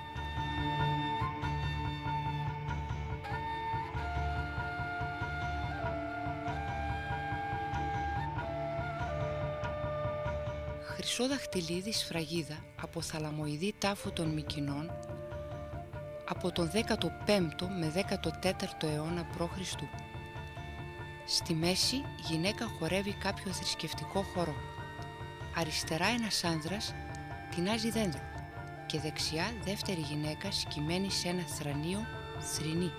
Χρυσό δαχτυλίδι σφραγίδα από θαλαμοειδή τάφο των Μικηνών από τον 15ο με 14ο αιώνα π.Χ. Στη μέση η γυναίκα χορεύει κάποιο θρησκευτικό χορό. Αριστερά ένας άνδρας τεινάζει δέντρο και δεξιά δεύτερη γυναίκα σκυμμένη σε ένα θρανίο θρηνή.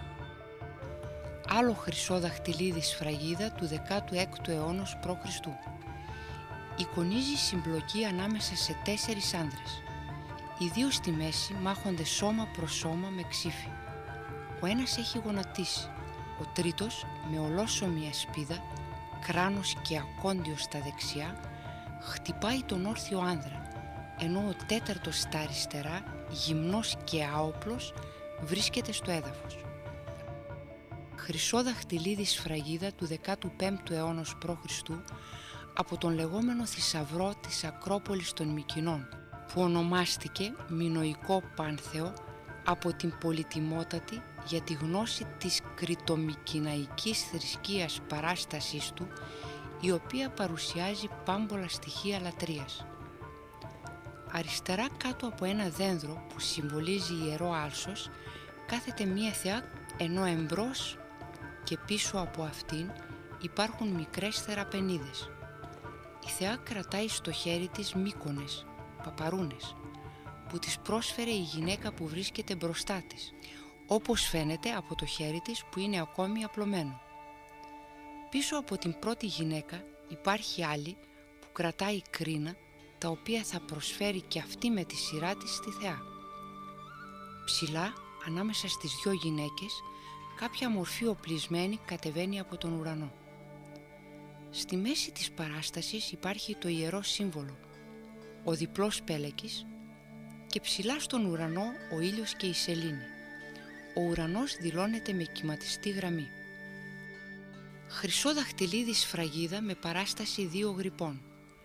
Άλλο χρυσό δαχτυλίδι σφραγίδα του 16ου αιώνα π.Χ. Εικονίζει συμπλοκή ανάμεσα σε 4 άνδρες. Οι δύο στη μέση μάχονται σώμα προς σώμα με ξύφη. Ο ένας έχει γονατίσει, ο τρίτος με ολόσωμη ασπίδα, κράνος και ακόντιος στα δεξιά, χτυπάει τον όρθιο άνδρα, ενώ ο τέταρτος στα αριστερά, γυμνός και άοπλος, βρίσκεται στο έδαφος. Χρυσό δαχτυλίδι σφραγίδα του 15ου αιώνα π.Χ. από τον λεγόμενο θησαυρό της Ακρόπολης των Μικηνών, που ονομάστηκε Μινωικό Πάνθεο από την πολυτιμότατη για τη γνώση της κρητομικηναϊκής θρησκείας παράστασής του, η οποία παρουσιάζει πάμπολα στοιχεία λατρείας. Αριστερά κάτω από ένα δένδρο που συμβολίζει ιερό άλσος κάθεται μία θεά, ενώ εμπρός και πίσω από αυτήν υπάρχουν μικρές θεραπενίδες. Η θεά κρατάει στο χέρι της μύκονες, παπαρούνες, που της πρόσφερε η γυναίκα που βρίσκεται μπροστά της, όπως φαίνεται από το χέρι της που είναι ακόμη απλωμένο. Πίσω από την πρώτη γυναίκα υπάρχει άλλη που κρατάει κρίνα, τα οποία θα προσφέρει και αυτή με τη σειρά της στη θεά. Ψηλά, ανάμεσα στις δυο γυναίκες, κάποια μορφή οπλισμένη κατεβαίνει από τον ουρανό. Στη μέση της παράστασης υπάρχει το ιερό σύμβολο, ο διπλός πέλεκης, και ψηλά στον ουρανό ο ήλιος και η σελήνη. Ο ουρανός δηλώνεται με κυματιστή γραμμή. Χρυσό δαχτυλίδι σφραγίδα με παράσταση 2 γρυπών.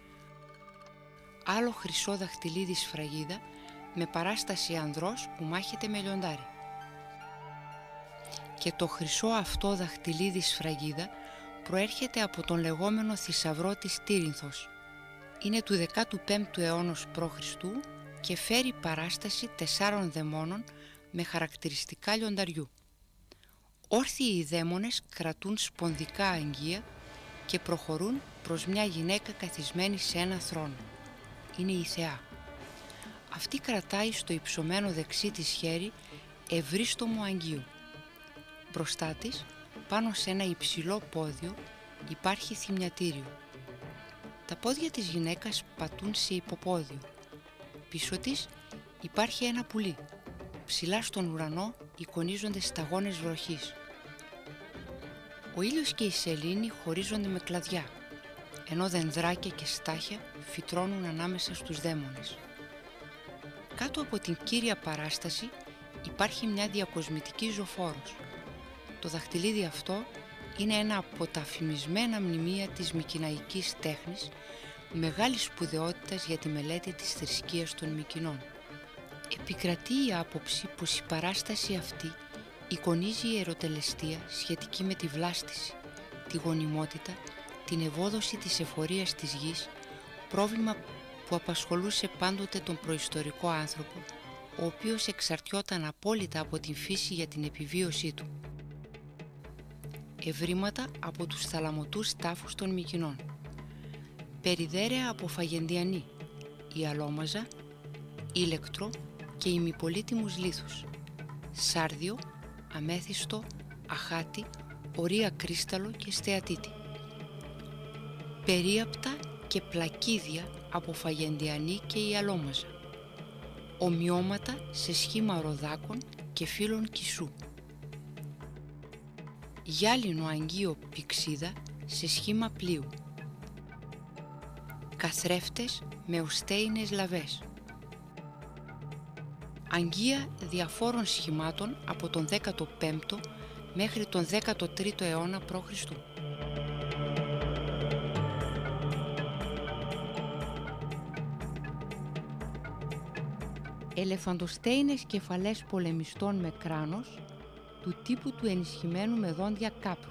Άλλο χρυσό δαχτυλίδι σφραγίδα με παράσταση ανδρός που μάχεται με λιοντάρι. Και το χρυσό αυτό δαχτυλίδι σφραγίδα προέρχεται από τον λεγόμενο θησαυρό της Τύρινθος. Είναι του 15ου αιώνα π.Χ. και φέρει παράσταση 4 δαιμόνων με χαρακτηριστικά λιονταριού. Όρθιοι οι δαίμονες κρατούν σπονδικά αγγεία και προχωρούν προς μια γυναίκα καθισμένη σε ένα θρόνο. Είναι η θεά. Αυτή κρατάει στο υψωμένο δεξί της χέρι ευρύστομο αγγείο. Μπροστά της, πάνω σε ένα υψηλό πόδιο, υπάρχει θυμιατήριο. Τα πόδια της γυναίκας πατούν σε υποπόδιο. Πίσω της υπάρχει ένα πουλί. Ψηλά στον ουρανό εικονίζονται σταγόνες βροχής. Ο ήλιος και η σελήνη χωρίζονται με κλαδιά, ενώ δενδράκια και στάχια φυτρώνουν ανάμεσα στους δαίμονες. Κάτω από την κύρια παράσταση υπάρχει μια διακοσμητική ζωφόρος. Το δαχτυλίδι αυτό είναι ένα από τα φημισμένα μνημεία της μικηναϊκής τέχνης, μεγάλης σπουδαιότητας για τη μελέτη της θρησκείας των Μικηνών. Επικρατεί η άποψη πως η παράσταση αυτή εικονίζει η ερωτελεστία σχετική με τη βλάστηση, τη γονιμότητα, την ευόδοση της εφορίας της γης, πρόβλημα που απασχολούσε πάντοτε τον προϊστορικό άνθρωπο, ο οποίος εξαρτιόταν απόλυτα από την φύση για την επιβίωσή του. Ευρήματα από τους θαλαμωτούς τάφους των Μυκηνών. Περιδέρεα από φαγεντιανή, η αλόμαζα, ήλεκτρο και ημιπολίτιμους λίθους, σάρδιο, αμέθιστο, αχάτη, ορία κρίσταλο και στεατίτη. Περίαπτα και πλακίδια από φαγεντιανή και η αλόμαζα. Ομοιώματα σε σχήμα ροδάκων και φύλων κισού. Γυάλινο αγγείο πυξίδα σε σχήμα πλοίου. Καθρέφτες με οστέινες λαβές. Αγγεία διαφόρων σχημάτων από τον 15ο μέχρι τον 13ο αιώνα π.Χ. Ελεφαντοστέινες κεφαλές πολεμιστών με κράνος του τύπου του ενισχυμένου με δόντια κάπρου.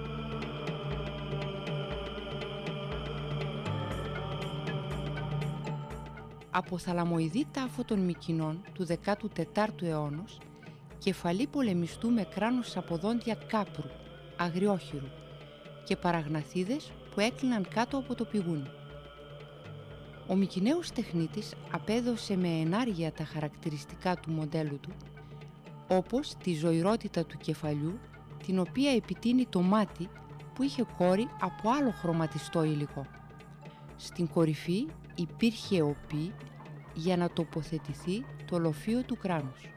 Από θαλαμοειδή τάφο των Μυκηνών του 14ου αιώνος, κεφαλή πολεμιστού με κράνος από δόντια κάπρου, αγριόχειρου και παραγναθίδες που έκλειναν κάτω από το πηγούνι. Ο Μυκηναίος τεχνίτης απέδωσε με ενάργεια τα χαρακτηριστικά του μοντέλου του, όπως τη ζωηρότητα του κεφαλιού, την οποία επιτείνει το μάτι που είχε κόρη από άλλο χρωματιστό υλικό. Στην κορυφή υπήρχε οπή για να τοποθετηθεί το λοφείο του κράνους.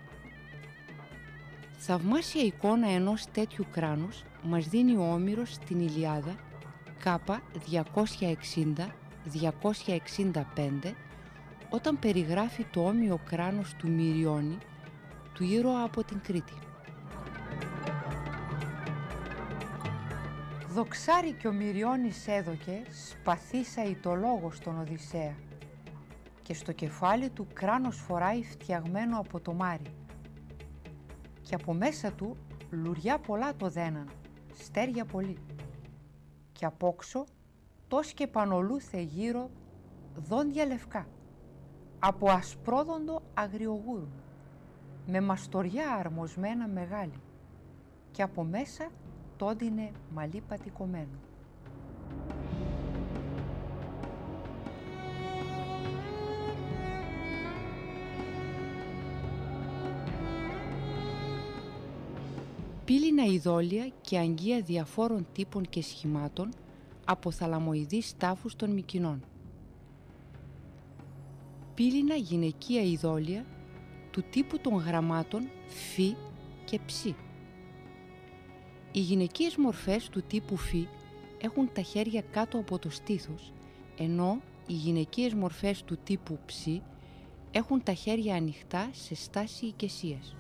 Θαυμάσια εικόνα ενός τέτοιου κράνους μας δίνει ο Όμηρος στην Ιλιάδα κάπα 260-265, όταν περιγράφει το όμοιο κράνος του Μυριώνη, του ήρωα από την Κρήτη. Δοξάρι κι ο Μυριώνης έδωκε σπαθίσα το λόγο στον Οδυσσέα και στο κεφάλι του κράνος φοράει φτιαγμένο από το μάρι και από μέσα του λουριά πολλά το δέναν, στέρια πολύ και απόξω τος και πανολούθε γύρω δόντια λευκά από ασπρόδοντο αγριογούρου με μαστοριά αρμοσμένα μεγάλη και από μέσα τόντινε μαλλί πατικωμένο. Πύληνα ειδόλια και αγγεία διαφόρων τύπων και σχημάτων από θαλαμοειδείς τάφους των Μυκηνών. Πύληνα γυναικεία ειδόλια του τύπου των γραμμάτων φ και ψ. Οι γυναικείες μορφές του τύπου φ έχουν τα χέρια κάτω από το στήθος, ενώ οι γυναικείες μορφές του τύπου ψ έχουν τα χέρια ανοιχτά σε στάση οικεσίας.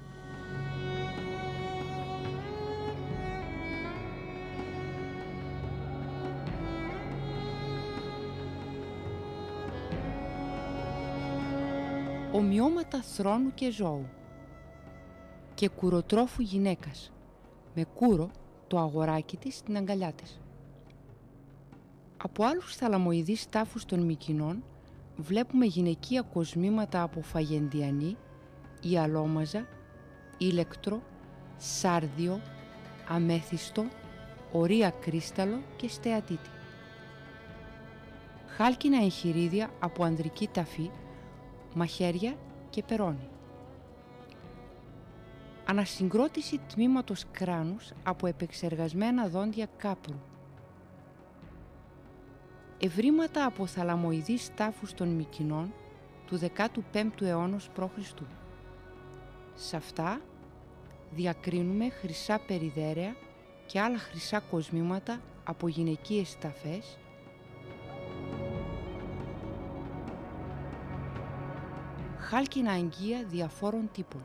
Ομοιώματα θρόνου και ζώου και κουροτρόφου γυναίκας, με κούρο το αγοράκι της στην αγκαλιά της. Από άλλους θαλαμοειδείς τάφους των Μυκηνών βλέπουμε γυναικεία κοσμήματα από φαγεντιανή, η αλόμαζα, ήλεκτρο, σάρδιο, αμέθιστο, ορία κρίσταλο και στεατίτη. Χάλκινα εγχειρίδια από ανδρική ταφή, μαχαίρια και περώνη. Ανασυγκρότηση τμήματος κράνους από επεξεργασμένα δόντια κάπρου. Ευρήματα από θαλαμοειδείς τάφους των Μυκηνών του 15ου αιώνος π.Χ. Σε αυτά διακρίνουμε χρυσά περιδέρεα και άλλα χρυσά κοσμήματα από γυναικείες ταφές, χάλκινα αγγεία διαφόρων τύπων.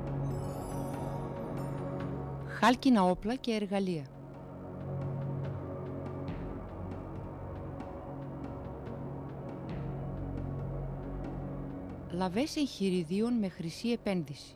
Χάλκινα όπλα και εργαλεία. Λαβές εγχειριδίων με χρυσή επένδυση.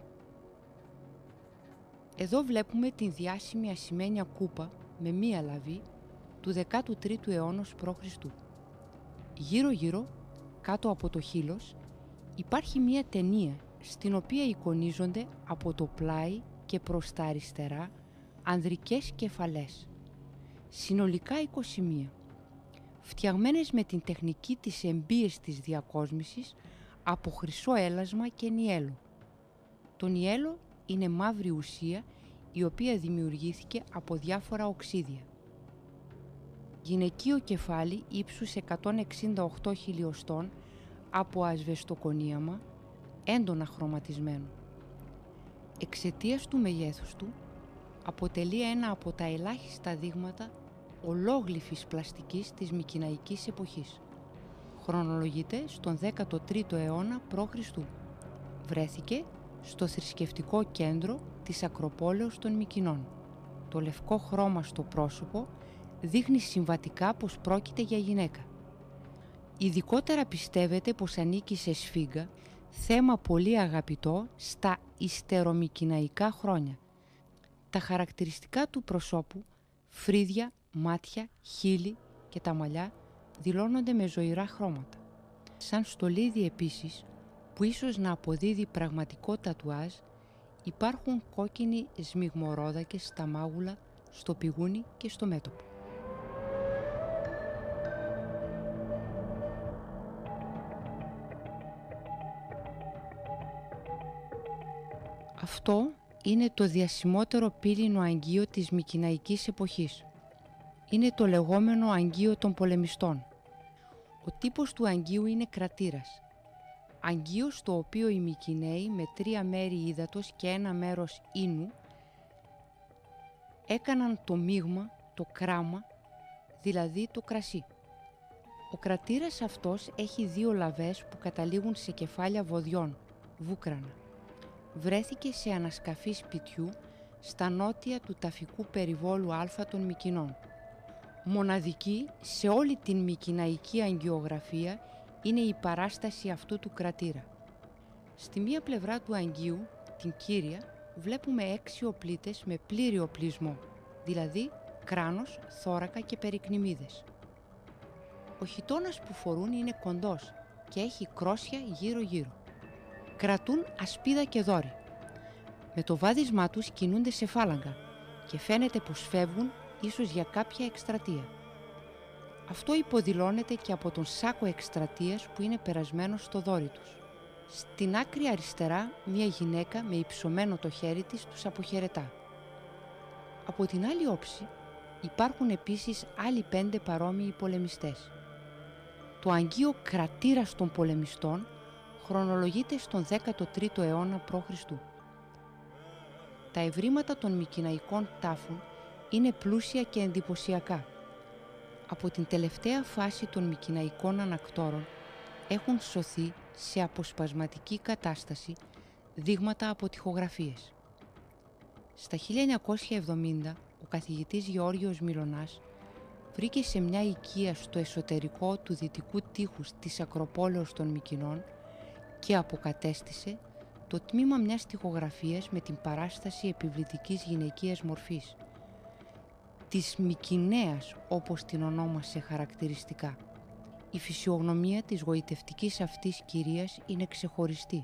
Εδώ βλέπουμε την διάσημη ασημένια κούπα με μία λαβή του 13ου αιώνα π.Χ. Γύρω-γύρω, κάτω από το χείλος, υπάρχει μία ταινία στην οποία εικονίζονται από το πλάι και προς τα αριστερά ανδρικές κεφαλές. Συνολικά 21, φτιαγμένες με την τεχνική της εμπίεστης διακόσμησης από χρυσό έλασμα και νιέλο. Το νιέλο είναι μαύρη ουσία η οποία δημιουργήθηκε από διάφορα οξύδια. Γυναικείο κεφάλι ύψους 168 χιλιοστών από ασβεστοκονίαμα, έντονα χρωματισμένο. Εξαιτίας του μεγέθους του, αποτελεί ένα από τα ελάχιστα δείγματα ολόγλυφης πλαστικής της Μικηναϊκής εποχής. Χρονολογείται στον 13ο αιώνα π.Χ. Βρέθηκε στο θρησκευτικό κέντρο της Ακροπόλεως των Μικηνών. Το λευκό χρώμα στο πρόσωπο δείχνει συμβατικά πως πρόκειται για γυναίκα. Ειδικότερα πιστεύεται πως ανήκει σε σφίγγα, θέμα πολύ αγαπητό στα ιστερομικηναϊκά χρόνια. Τα χαρακτηριστικά του προσώπου, φρύδια, μάτια, χείλη και τα μαλλιά δηλώνονται με ζωηρά χρώματα. Σαν στολίδι επίσης, που ίσως να αποδίδει πραγματικό τατουάζ, υπάρχουν κόκκινοι σμιγμορόδακες στα μάγουλα, στο πηγούνι και στο μέτωπο. Αυτό είναι το διασημότερο πύληνο αγγείο της Μικηναϊκής εποχής. Είναι το λεγόμενο αγγείο των πολεμιστών. Ο τύπος του αγγείου είναι κρατήρας. Αγγείο στο οποίο οι Μικηναίοι με 3 μέρη ύδατος και 1 μέρος ίνου έκαναν το μείγμα, το κράμα, δηλαδή το κρασί. Ο κρατήρας αυτός έχει 2 λαβές που καταλήγουν σε κεφάλια βοδιών, βούκρανα. Βρέθηκε σε ανασκαφή σπιτιού στα νότια του ταφικού περιβόλου Α των Μικηνών. Μοναδική σε όλη την μικηναϊκή αγγειογραφία είναι η παράσταση αυτού του κρατήρα. Στη μία πλευρά του αγγείου, την κύρια, βλέπουμε 6 οπλίτες με πλήρη οπλισμό, δηλαδή κράνος, θώρακα και περικνημίδες. Ο χιτώνας που φορούν είναι κοντός και έχει κρόσια γύρω-γύρω. Κρατούν ασπίδα και δόρυ. Με το βάδισμά τους κινούνται σε φάλαγγα και φαίνεται πως φεύγουν ίσως για κάποια εκστρατεία. Αυτό υποδηλώνεται και από τον σάκο εκστρατείας που είναι περασμένος στο δόρυ τους. Στην άκρη αριστερά μια γυναίκα με υψωμένο το χέρι της τους αποχαιρετά. Από την άλλη όψη υπάρχουν επίσης άλλοι 5 παρόμοιοι πολεμιστές. Το αγγείο κρατήρας των πολεμιστών χρονολογείται στον 13ο αιώνα π.Χ. Τα ευρήματα των μικηναϊκών τάφων είναι πλούσια και εντυπωσιακά. Από την τελευταία φάση των μικηναϊκών ανακτόρων έχουν σωθεί σε αποσπασματική κατάσταση δείγματα από τοιχογραφίες. Στα 1970 ο καθηγητής Γεώργιος Μιλωνάς βρήκε σε μια οικία στο εσωτερικό του δυτικού τείχους της Ακροπόλεως των Μικηνών και αποκατέστησε το τμήμα μιας τοιχογραφίας με την παράσταση επιβλητικής γυναικείας μορφής, της Μικηναίας όπως την ονόμασε χαρακτηριστικά. Η φυσιογνωμία της γοητευτικής αυτής κυρίας είναι ξεχωριστή.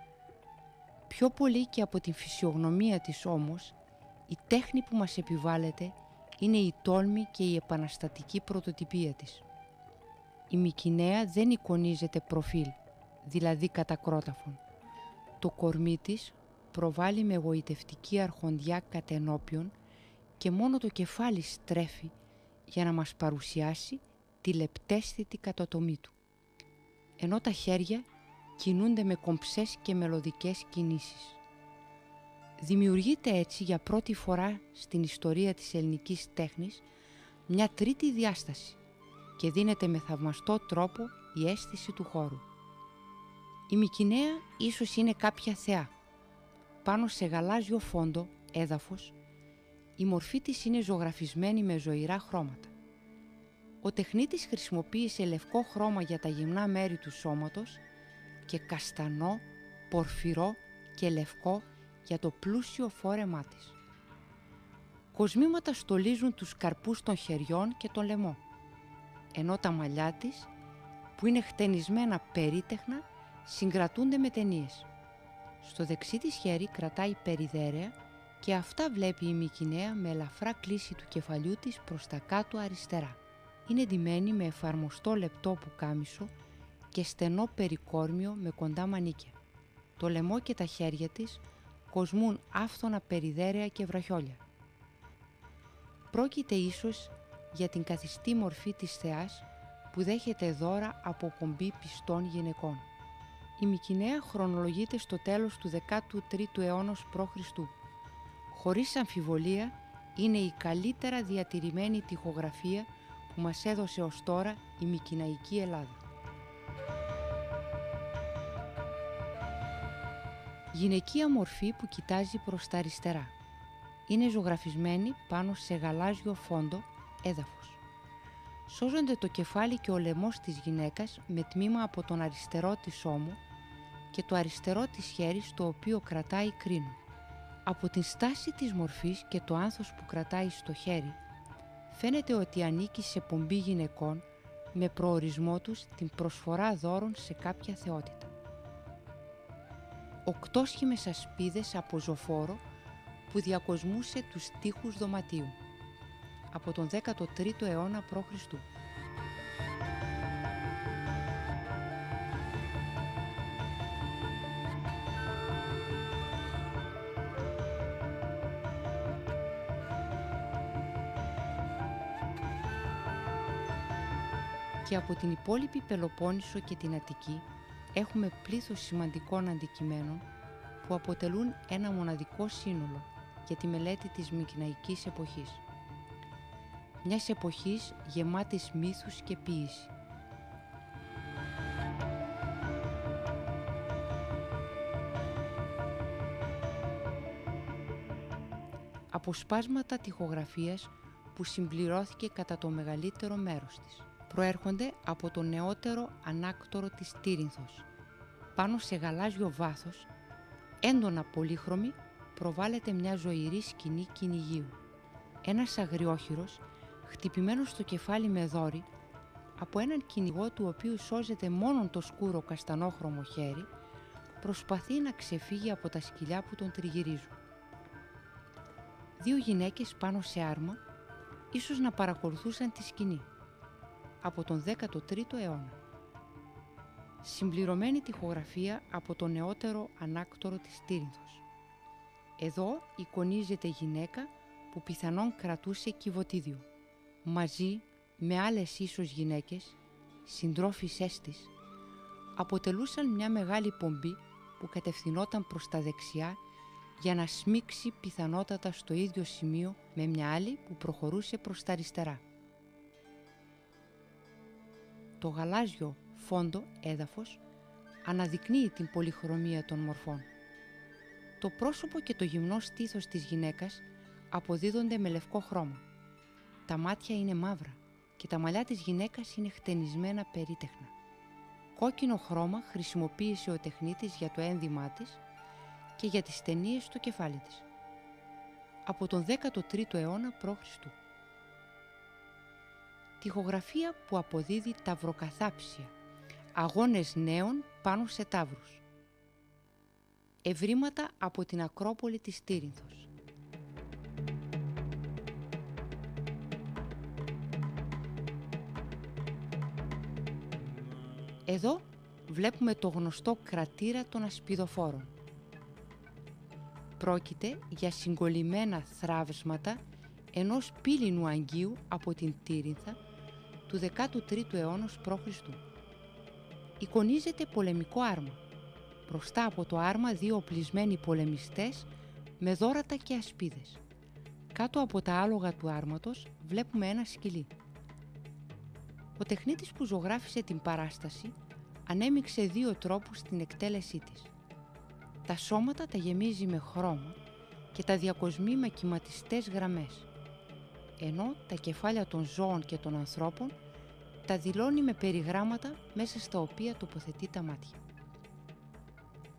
Πιο πολύ και από την φυσιογνωμία της όμως, η τέχνη που μας επιβάλλεται είναι η τόλμη και η επαναστατική πρωτοτυπία της. Η Μικηναία δεν εικονίζεται προφίλ, δηλαδή κατακρόταφων. Το κορμί της προβάλλει με γοητευτική αρχοντιά κατ' ενώπιον και μόνο το κεφάλι στρέφει για να μας παρουσιάσει τη λεπταίσθητη κατοτομή του, ενώ τα χέρια κινούνται με κομψές και μελωδικές κινήσεις. Δημιουργείται έτσι για πρώτη φορά στην ιστορία της ελληνικής τέχνης μια τρίτη διάσταση και δίνεται με θαυμαστό τρόπο η αίσθηση του χώρου. Η Μικηναία ίσως είναι κάποια θεά. Πάνω σε γαλάζιο φόντο, έδαφος, η μορφή της είναι ζωγραφισμένη με ζωηρά χρώματα. Ο τεχνίτης χρησιμοποίησε λευκό χρώμα για τα γυμνά μέρη του σώματος και καστανό, πορφυρό και λευκό για το πλούσιο φόρεμά της. Κοσμήματα στολίζουν τους καρπούς των χεριών και τον λαιμό, ενώ τα μαλλιά της, που είναι χτενισμένα περίτεχνα, συγκρατούνται με ταινίες. Στο δεξί της χέρι κρατάει περιδέρεα και αυτά βλέπει η Μικηναία με ελαφρά κλίση του κεφαλιού της προς τα κάτω αριστερά. Είναι ντυμένη με εφαρμοστό λεπτό πουκάμισο και στενό περικόρμιο με κοντά μανίκια. Το λαιμό και τα χέρια της κοσμούν άφθονα περιδέρεα και βραχιόλια. Πρόκειται ίσως για την καθιστή μορφή της θεάς που δέχεται δώρα από πομπή πιστών γυναικών. Η Μικηναία χρονολογείται στο τέλος του 13ου αιώνα π.Χ. Χωρίς αμφιβολία είναι η καλύτερα διατηρημένη τοιχογραφία που μας έδωσε ως τώρα η Μικηναϊκή Ελλάδα. Γυναικεία μορφή που κοιτάζει προς τα αριστερά. Είναι ζωγραφισμένη πάνω σε γαλάζιο φόντο έδαφος. Σώζονται το κεφάλι και ο λαιμός της γυναίκας με τμήμα από τον αριστερό της ώμο και το αριστερό της χέρι στο οποίο κρατάει κρίνο. Από την στάση της μορφής και το άνθος που κρατάει στο χέρι φαίνεται ότι ανήκει σε πομπή γυναικών με προορισμό τους την προσφορά δώρων σε κάποια θεότητα. 8 σχήμες ασπίδες από ζωφόρο που διακοσμούσε τους τοίχους δωματίου από τον 13ο αιώνα π.Χ. Και από την υπόλοιπη Πελοπόννησο και την Αττική έχουμε πλήθος σημαντικών αντικειμένων που αποτελούν ένα μοναδικό σύνολο για τη μελέτη της Μικηναϊκής εποχής. Μιας εποχής γεμάτης μύθους και ποίηση. Αποσπάσματα τοιχογραφίας που συμπληρώθηκε κατά το μεγαλύτερο μέρος της. Προέρχονται από το νεότερο ανάκτορο της Τύρινθος. Πάνω σε γαλάζιο βάθος, έντονα πολύχρωμη, προβάλλεται μια ζωηρή σκηνή κυνηγείου. Ένας αγριόχειρος, χτυπημένος στο κεφάλι με δόρυ, από έναν κυνηγό του οποίου σώζεται μόνο το σκούρο καστανόχρωμο χέρι, προσπαθεί να ξεφύγει από τα σκυλιά που τον τριγυρίζουν. 2 γυναίκες πάνω σε άρμα, ίσως να παρακολουθούσαν τη σκηνή, από τον 13ο αιώνα. Συμπληρωμένη τοιχογραφία από το νεότερο ανάκτορο της Τύρινθος. Εδώ εικονίζεται γυναίκα που πιθανόν κρατούσε κυβωτίδιο. Μαζί με άλλες ίσως γυναίκες, συντρόφισσές της, αποτελούσαν μια μεγάλη πομπή που κατευθυνόταν προς τα δεξιά για να σμίξει πιθανότατα στο ίδιο σημείο με μια άλλη που προχωρούσε προς τα αριστερά. Το γαλάζιο φόντο έδαφος αναδεικνύει την πολυχρωμία των μορφών. Το πρόσωπο και το γυμνό στήθος της γυναίκας αποδίδονται με λευκό χρώμα. Τα μάτια είναι μαύρα και τα μαλλιά της γυναίκας είναι χτενισμένα περίτεχνα. Κόκκινο χρώμα χρησιμοποίησε ο τεχνίτης για το ένδυμά της και για τις ταινίες στο κεφάλι της. Από τον 13ο αιώνα π.Χ. Τοιχογραφία που αποδίδει ταυροκαθάψια, αγώνες νέων πάνω σε ταύρους. Ευρήματα από την Ακρόπολη της Τύρινθος. Εδώ βλέπουμε το γνωστό κρατήρα των ασπιδοφόρων. Πρόκειται για συγκολλημένα θράβσματα ενός πύληνου αγγείου από την Τύρινθα του 13ου αιώνα π.Χ. Εικονίζεται πολεμικό άρμα. Μπροστά από το άρμα 2 οπλισμένοι πολεμιστές με δώρατα και ασπίδες. Κάτω από τα άλογα του άρματος βλέπουμε ένα σκυλί. Ο τεχνίτης που ζωγράφισε την παράσταση ανέμειξε 2 τρόπους στην εκτέλεσή της. Τα σώματα τα γεμίζει με χρώμα και τα διακοσμεί με κυματιστές γραμμές, ενώ τα κεφάλια των ζώων και των ανθρώπων τα δηλώνει με περιγράμματα μέσα στα οποία τοποθετεί τα μάτια.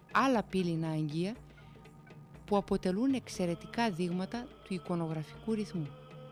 άλλα πύληνα αγγεία που αποτελούν εξαιρετικά δείγματα του εικονογραφικού ρυθμού.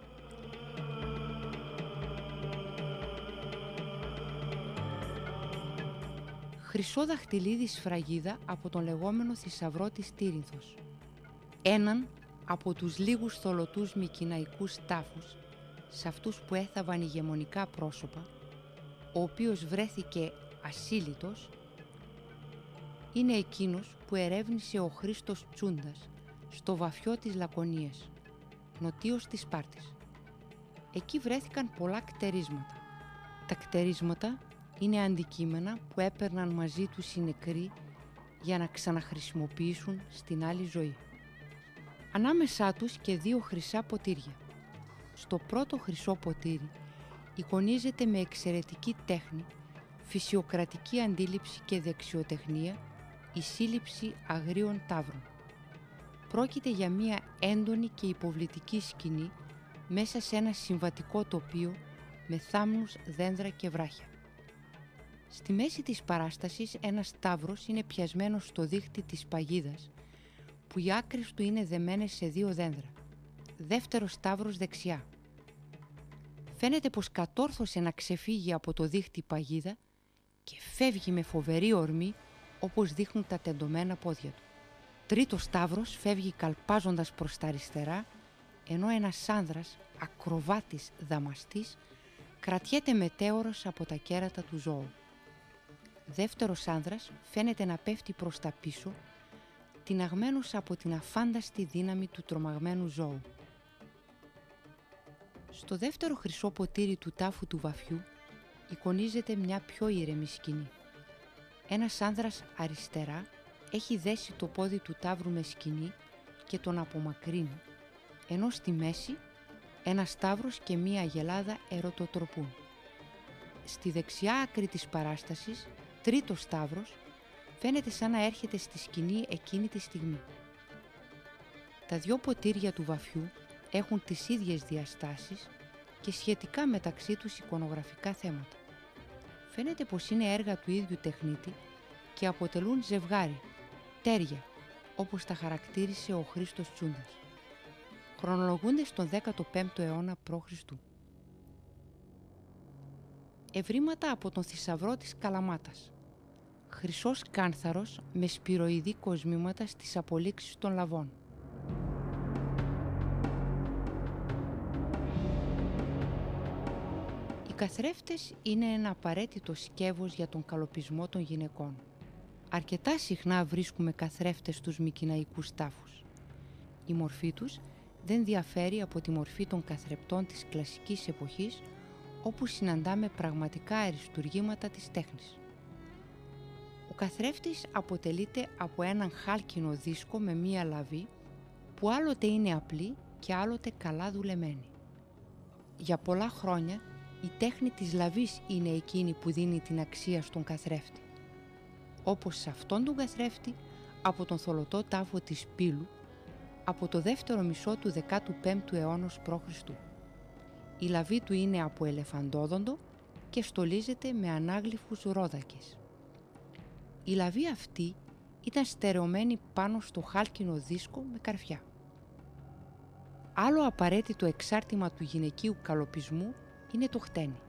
Χρυσό δαχτυλίδι σφραγίδα από τον λεγόμενο θησαυρό της Τύρινθος. Έναν από τους λίγους θωλωτούς μικηναϊκούς τάφους, σε αυτούς που έθαβαν ηγεμονικά πρόσωπα, ο οποίος βρέθηκε ασύλλητος, είναι εκείνος που ερεύνησε ο Χρήστος Τσούντας στο βαθιό της Λακωνίας, νοτίως της Σπάρτης. Εκεί βρέθηκαν πολλά κτερίσματα. Τα κτερίσματα είναι αντικείμενα που έπαιρναν μαζί τους οι νεκροί για να ξαναχρησιμοποιήσουν στην άλλη ζωή. Ανάμεσά τους και δύο χρυσά ποτήρια. Στο πρώτο χρυσό ποτήρι εικονίζεται με εξαιρετική τέχνη, φυσιοκρατική αντίληψη και δεξιοτεχνία η σύλληψη αγρίων ταύρων. Πρόκειται για μια έντονη και υποβλητική σκηνή μέσα σε ένα συμβατικό τοπίο με θάμνους, δέντρα και βράχια. Στη μέση της παράστασης ένας ταύρος είναι πιασμένος στο δίχτυ της παγίδας, που οι άκρες του είναι δεμένες σε δύο δέντρα. Δεύτερος ταύρος δεξιά. Φαίνεται πως κατόρθωσε να ξεφύγει από το δίχτυ παγίδα και φεύγει με φοβερή ορμή, όπως δείχνουν τα τεντωμένα πόδια του. Τρίτος ταύρος φεύγει καλπάζοντας προς τα αριστερά, ενώ ένας άνδρας, ακροβάτης δαμαστής, κρατιέται μετέωρος από τα κέρατα του ζώου. Δεύτερος άνδρας φαίνεται να πέφτει προς τα πίσω, τιναγμένος από την αφάνταστη δύναμη του τρομαγμένου ζώου. Στο δεύτερο χρυσό ποτήρι του τάφου του βαθιού εικονίζεται μια πιο ήρεμη σκηνή. Ένας άνδρας αριστερά έχει δέσει το πόδι του ταύρου με σκηνή και τον απομακρύνει, ενώ στη μέση ένας ταύρος και μία αγελάδα ερωτοτροπούν. Στη δεξιά άκρη της παράστασης, τρίτος ταύρος φαίνεται σαν να έρχεται στη σκηνή εκείνη τη στιγμή. Τα δυο ποτήρια του βαθιού έχουν τις ίδιες διαστάσεις και σχετικά μεταξύ τους εικονογραφικά θέματα. Φαίνεται πως είναι έργα του ίδιου τεχνίτη και αποτελούν ζευγάρι, τέρια, όπως τα χαρακτήρισε ο Χρήστος Τσούντας. Χρονολογούνται στον 15ο αιώνα π.Χ. Ευρήματα από τον θησαυρό της Καλαμάτας. Χρυσός κάνθαρος με σπυροειδή κοσμήματα στις απολύξεις των λαβών. Οι καθρέφτες είναι ένα απαραίτητο σκεύος για τον καλοπισμό των γυναικών. Αρκετά συχνά βρίσκουμε καθρέφτες στους μικηναϊκούς τάφους. Η μορφή τους δεν διαφέρει από τη μορφή των καθρεπτών της κλασικής εποχής, όπου συναντάμε πραγματικά αριστουργήματα της τέχνης. Ο καθρέφτης αποτελείται από έναν χάλκινο δίσκο με μία λαβή που άλλοτε είναι απλή και άλλοτε καλά δουλεμένη. Για πολλά χρόνια η τέχνη της λαβής είναι εκείνη που δίνει την αξία στον καθρέφτη. Όπως σε αυτόν τον καθρέφτη από τον θωλωτό τάφο της Πύλου από το δεύτερο μισό του 15ου αιώνα π.Χ. Η λαβή του είναι από ελεφαντόδοντο και στολίζεται με ανάγλυφους ρόδακες. Η λαβή αυτή ήταν στερεωμένη πάνω στο χάλκινο δίσκο με καρφιά. Άλλο απαραίτητο εξάρτημα του γυναικείου καλοπισμού είναι το χτένι.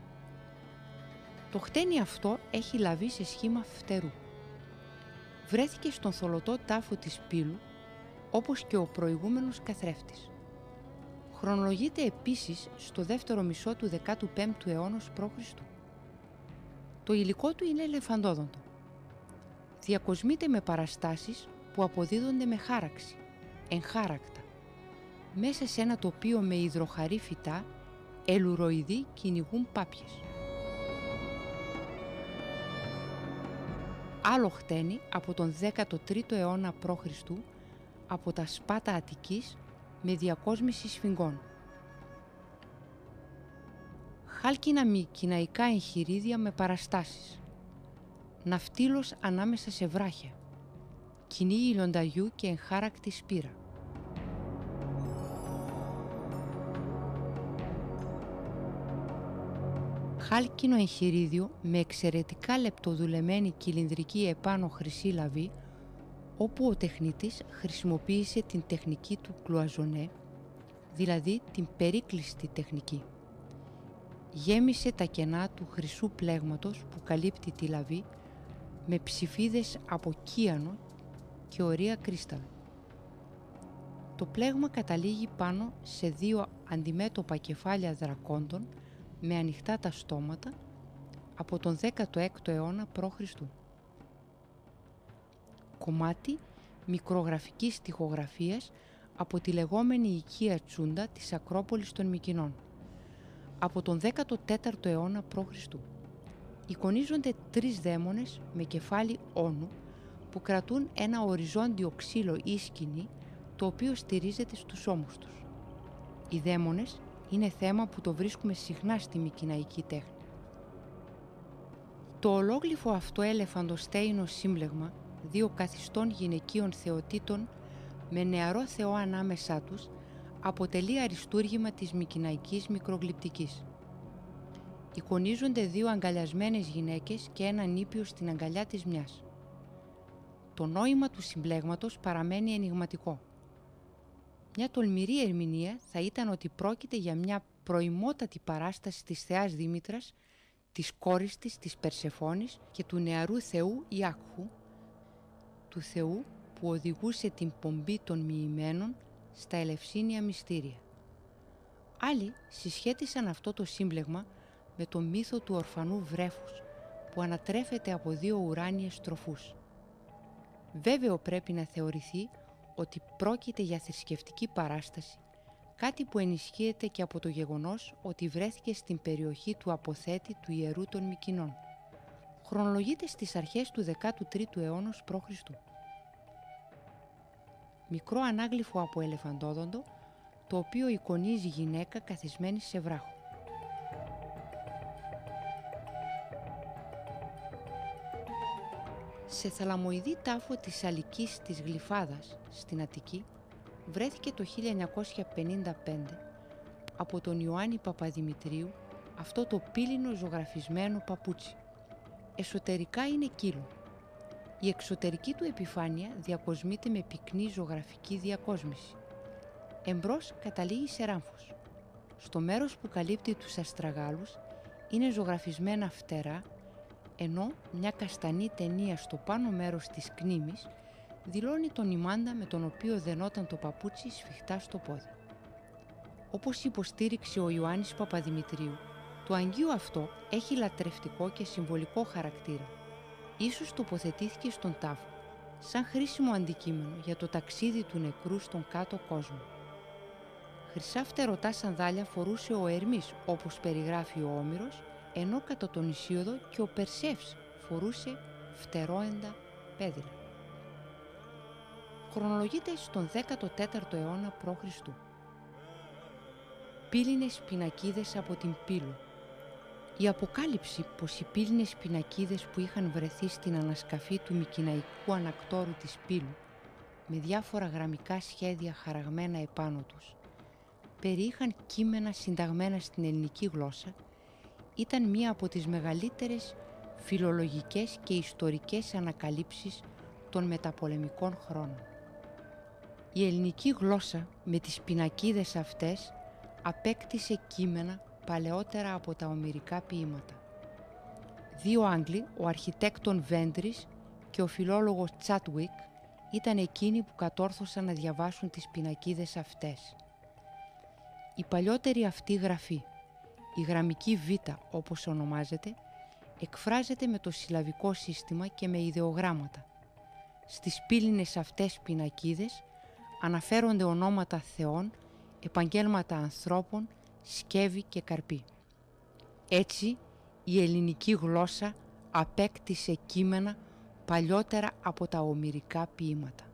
Το χτένι αυτό έχει λαβή σε σχήμα φτερού. Βρέθηκε στον θωλωτό τάφο της Πύλου, όπως και ο προηγούμενος καθρέφτης. Χρονολογείται επίσης στο δεύτερο μισό του 15ου αιώνα π.Χ. Το υλικό του είναι ελεφαντόδοντο. Διακοσμείται με παραστάσεις που αποδίδονται με χάραξη, εγχάρακτα, μέσα σε ένα τοπίο με υδροχαρή φυτά, ελουροειδή κυνηγούν πάπιες. Άλλο χτένι από τον 13ο αιώνα π.Χ. από τα Σπάτα Αττικής με διακόσμηση σφιγγών. Χάλκινα μικηναϊκά εγχειρίδια με παραστάσεις. Ναυτίλος ανάμεσα σε βράχια. Κυνήγι λιονταριού και εγχάρακτη σπήρα. Χάλκινο εγχειρίδιο με εξαιρετικά λεπτοδουλεμένη κυλινδρική επάνω χρυσή λαβή, όπου ο τεχνίτης χρησιμοποίησε την τεχνική του κλουαζονέ, δηλαδή την περίκλειστη τεχνική. Γέμισε τα κενά του χρυσού πλέγματος που καλύπτει τη λαβή με ψηφίδες από κίανο και ορία κρίσταλο. Το πλέγμα καταλήγει πάνω σε δύο αντιμέτωπα κεφάλια δρακόντων με ανοιχτά τα στόματα από τον 16ο αιώνα π.Χ. Κομμάτι μικρογραφικής τοιχογραφίας από τη λεγόμενη οικία Τσούντα της Ακρόπολης των Μυκηνών από τον 14ο αιώνα π.Χ. Εικονίζονται τρεις δαίμονες με κεφάλι όνου που κρατούν ένα οριζόντιο ξύλο ή σκηνή το οποίο στηρίζεται στους ώμους τους. Οι δαίμονες είναι θέμα που το βρίσκουμε συχνά στη μικηναϊκή τέχνη. Το ολόγλυφο αυτό ελεφαντοστέινο σύμπλεγμα δύο καθιστών γυναικείων θεοτήτων με νεαρό θεό ανάμεσά τους αποτελεί αριστούργημα της μικηναϊκής μικρογλυπτικής. Εικονίζονται δύο αγκαλιασμένες γυναίκες και ένα νήπιο στην αγκαλιά της μιας. Το νόημα του συμπλέγματος παραμένει ενιγματικό. Μια τολμηρή ερμηνεία θα ήταν ότι πρόκειται για μια προημότατη παράσταση της θεάς Δήμητρας, της κόρης της Περσεφόνης και του νεαρού θεού Ιάκχου, του θεού που οδηγούσε την πομπή των μοιημένων στα ελευσίνια μυστήρια. Άλλοι συσχέτισαν αυτό το σύμπλεγμα με το μύθο του ορφανού βρέφους που ανατρέφεται από δύο ουράνιες τροφούς. Βέβαιο πρέπει να θεωρηθεί ότι πρόκειται για θρησκευτική παράσταση, κάτι που ενισχύεται και από το γεγονός ότι βρέθηκε στην περιοχή του αποθέτη του Ιερού των Μυκηνών. Χρονολογείται στις αρχές του 13ου αιώνα π.Χ. Μικρό ανάγλυφο από ελεφαντόδοντο, το οποίο εικονίζει γυναίκα καθισμένη σε βράχο. Σε θαλαμοειδή τάφο της Αλικής της Γλυφάδας στην Αττική βρέθηκε το 1955 από τον Ιωάννη Παπαδημητρίου αυτό το πύλινο ζωγραφισμένο παπούτσι. Εσωτερικά είναι κύλο. Η εξωτερική του επιφάνεια διακοσμείται με πυκνή ζωγραφική διακόσμηση. Εμπρός καταλήγει σε ράμφος. Στο μέρος που καλύπτει τους αστραγάλους είναι ζωγραφισμένα φτερά, ενώ μια καστανή ταινία στο πάνω μέρος της κνήμης δηλώνει τον ημάντα με τον οποίο δενόταν το παπούτσι σφιχτά στο πόδι. Όπως υποστήριξε ο Ιωάννης Παπαδημητρίου, το αγγείο αυτό έχει λατρευτικό και συμβολικό χαρακτήρα. Ίσως τοποθετήθηκε στον τάφο, σαν χρήσιμο αντικείμενο για το ταξίδι του νεκρού στον κάτω κόσμο. Χρυσά φτερωτά σανδάλια φορούσε ο Ερμής, όπως περιγράφει ο Όμηρος, ενώ κατά τον Ησίοδο και ο Περσεύς φορούσε φτερόεντα πέδιλα. Χρονολογείται στον 14ο αιώνα π.Χ. Πύλινες πινακίδες από την Πύλο. Η αποκάλυψη πως οι πύλινες πινακίδες που είχαν βρεθεί στην ανασκαφή του μικηναϊκού ανακτόρου της Πύλου με διάφορα γραμμικά σχέδια χαραγμένα επάνω τους περιείχαν κείμενα συνταγμένα στην ελληνική γλώσσα ήταν μία από τις μεγαλύτερες φιλολογικές και ιστορικές ανακαλύψεις των μεταπολεμικών χρόνων. Η ελληνική γλώσσα με τις πινακίδες αυτές απέκτησε κείμενα παλαιότερα από τα ομηρικά ποίηματα. Δύο Άγγλοι, ο αρχιτέκτον Βέντρις και ο φιλόλογος Τσάτουικ, ήταν εκείνοι που κατόρθωσαν να διαβάσουν τις πινακίδες αυτές. Η παλιότερη αυτή γραφή, η γραμμική Β όπως ονομάζεται, εκφράζεται με το συλλαβικό σύστημα και με ιδεογράμματα. Στις πύλινες αυτές πινακίδες αναφέρονται ονόματα θεών, επαγγέλματα ανθρώπων, σκεύη και καρποί. Έτσι, η ελληνική γλώσσα απέκτησε κείμενα παλιότερα από τα ομηρικά ποίηματα.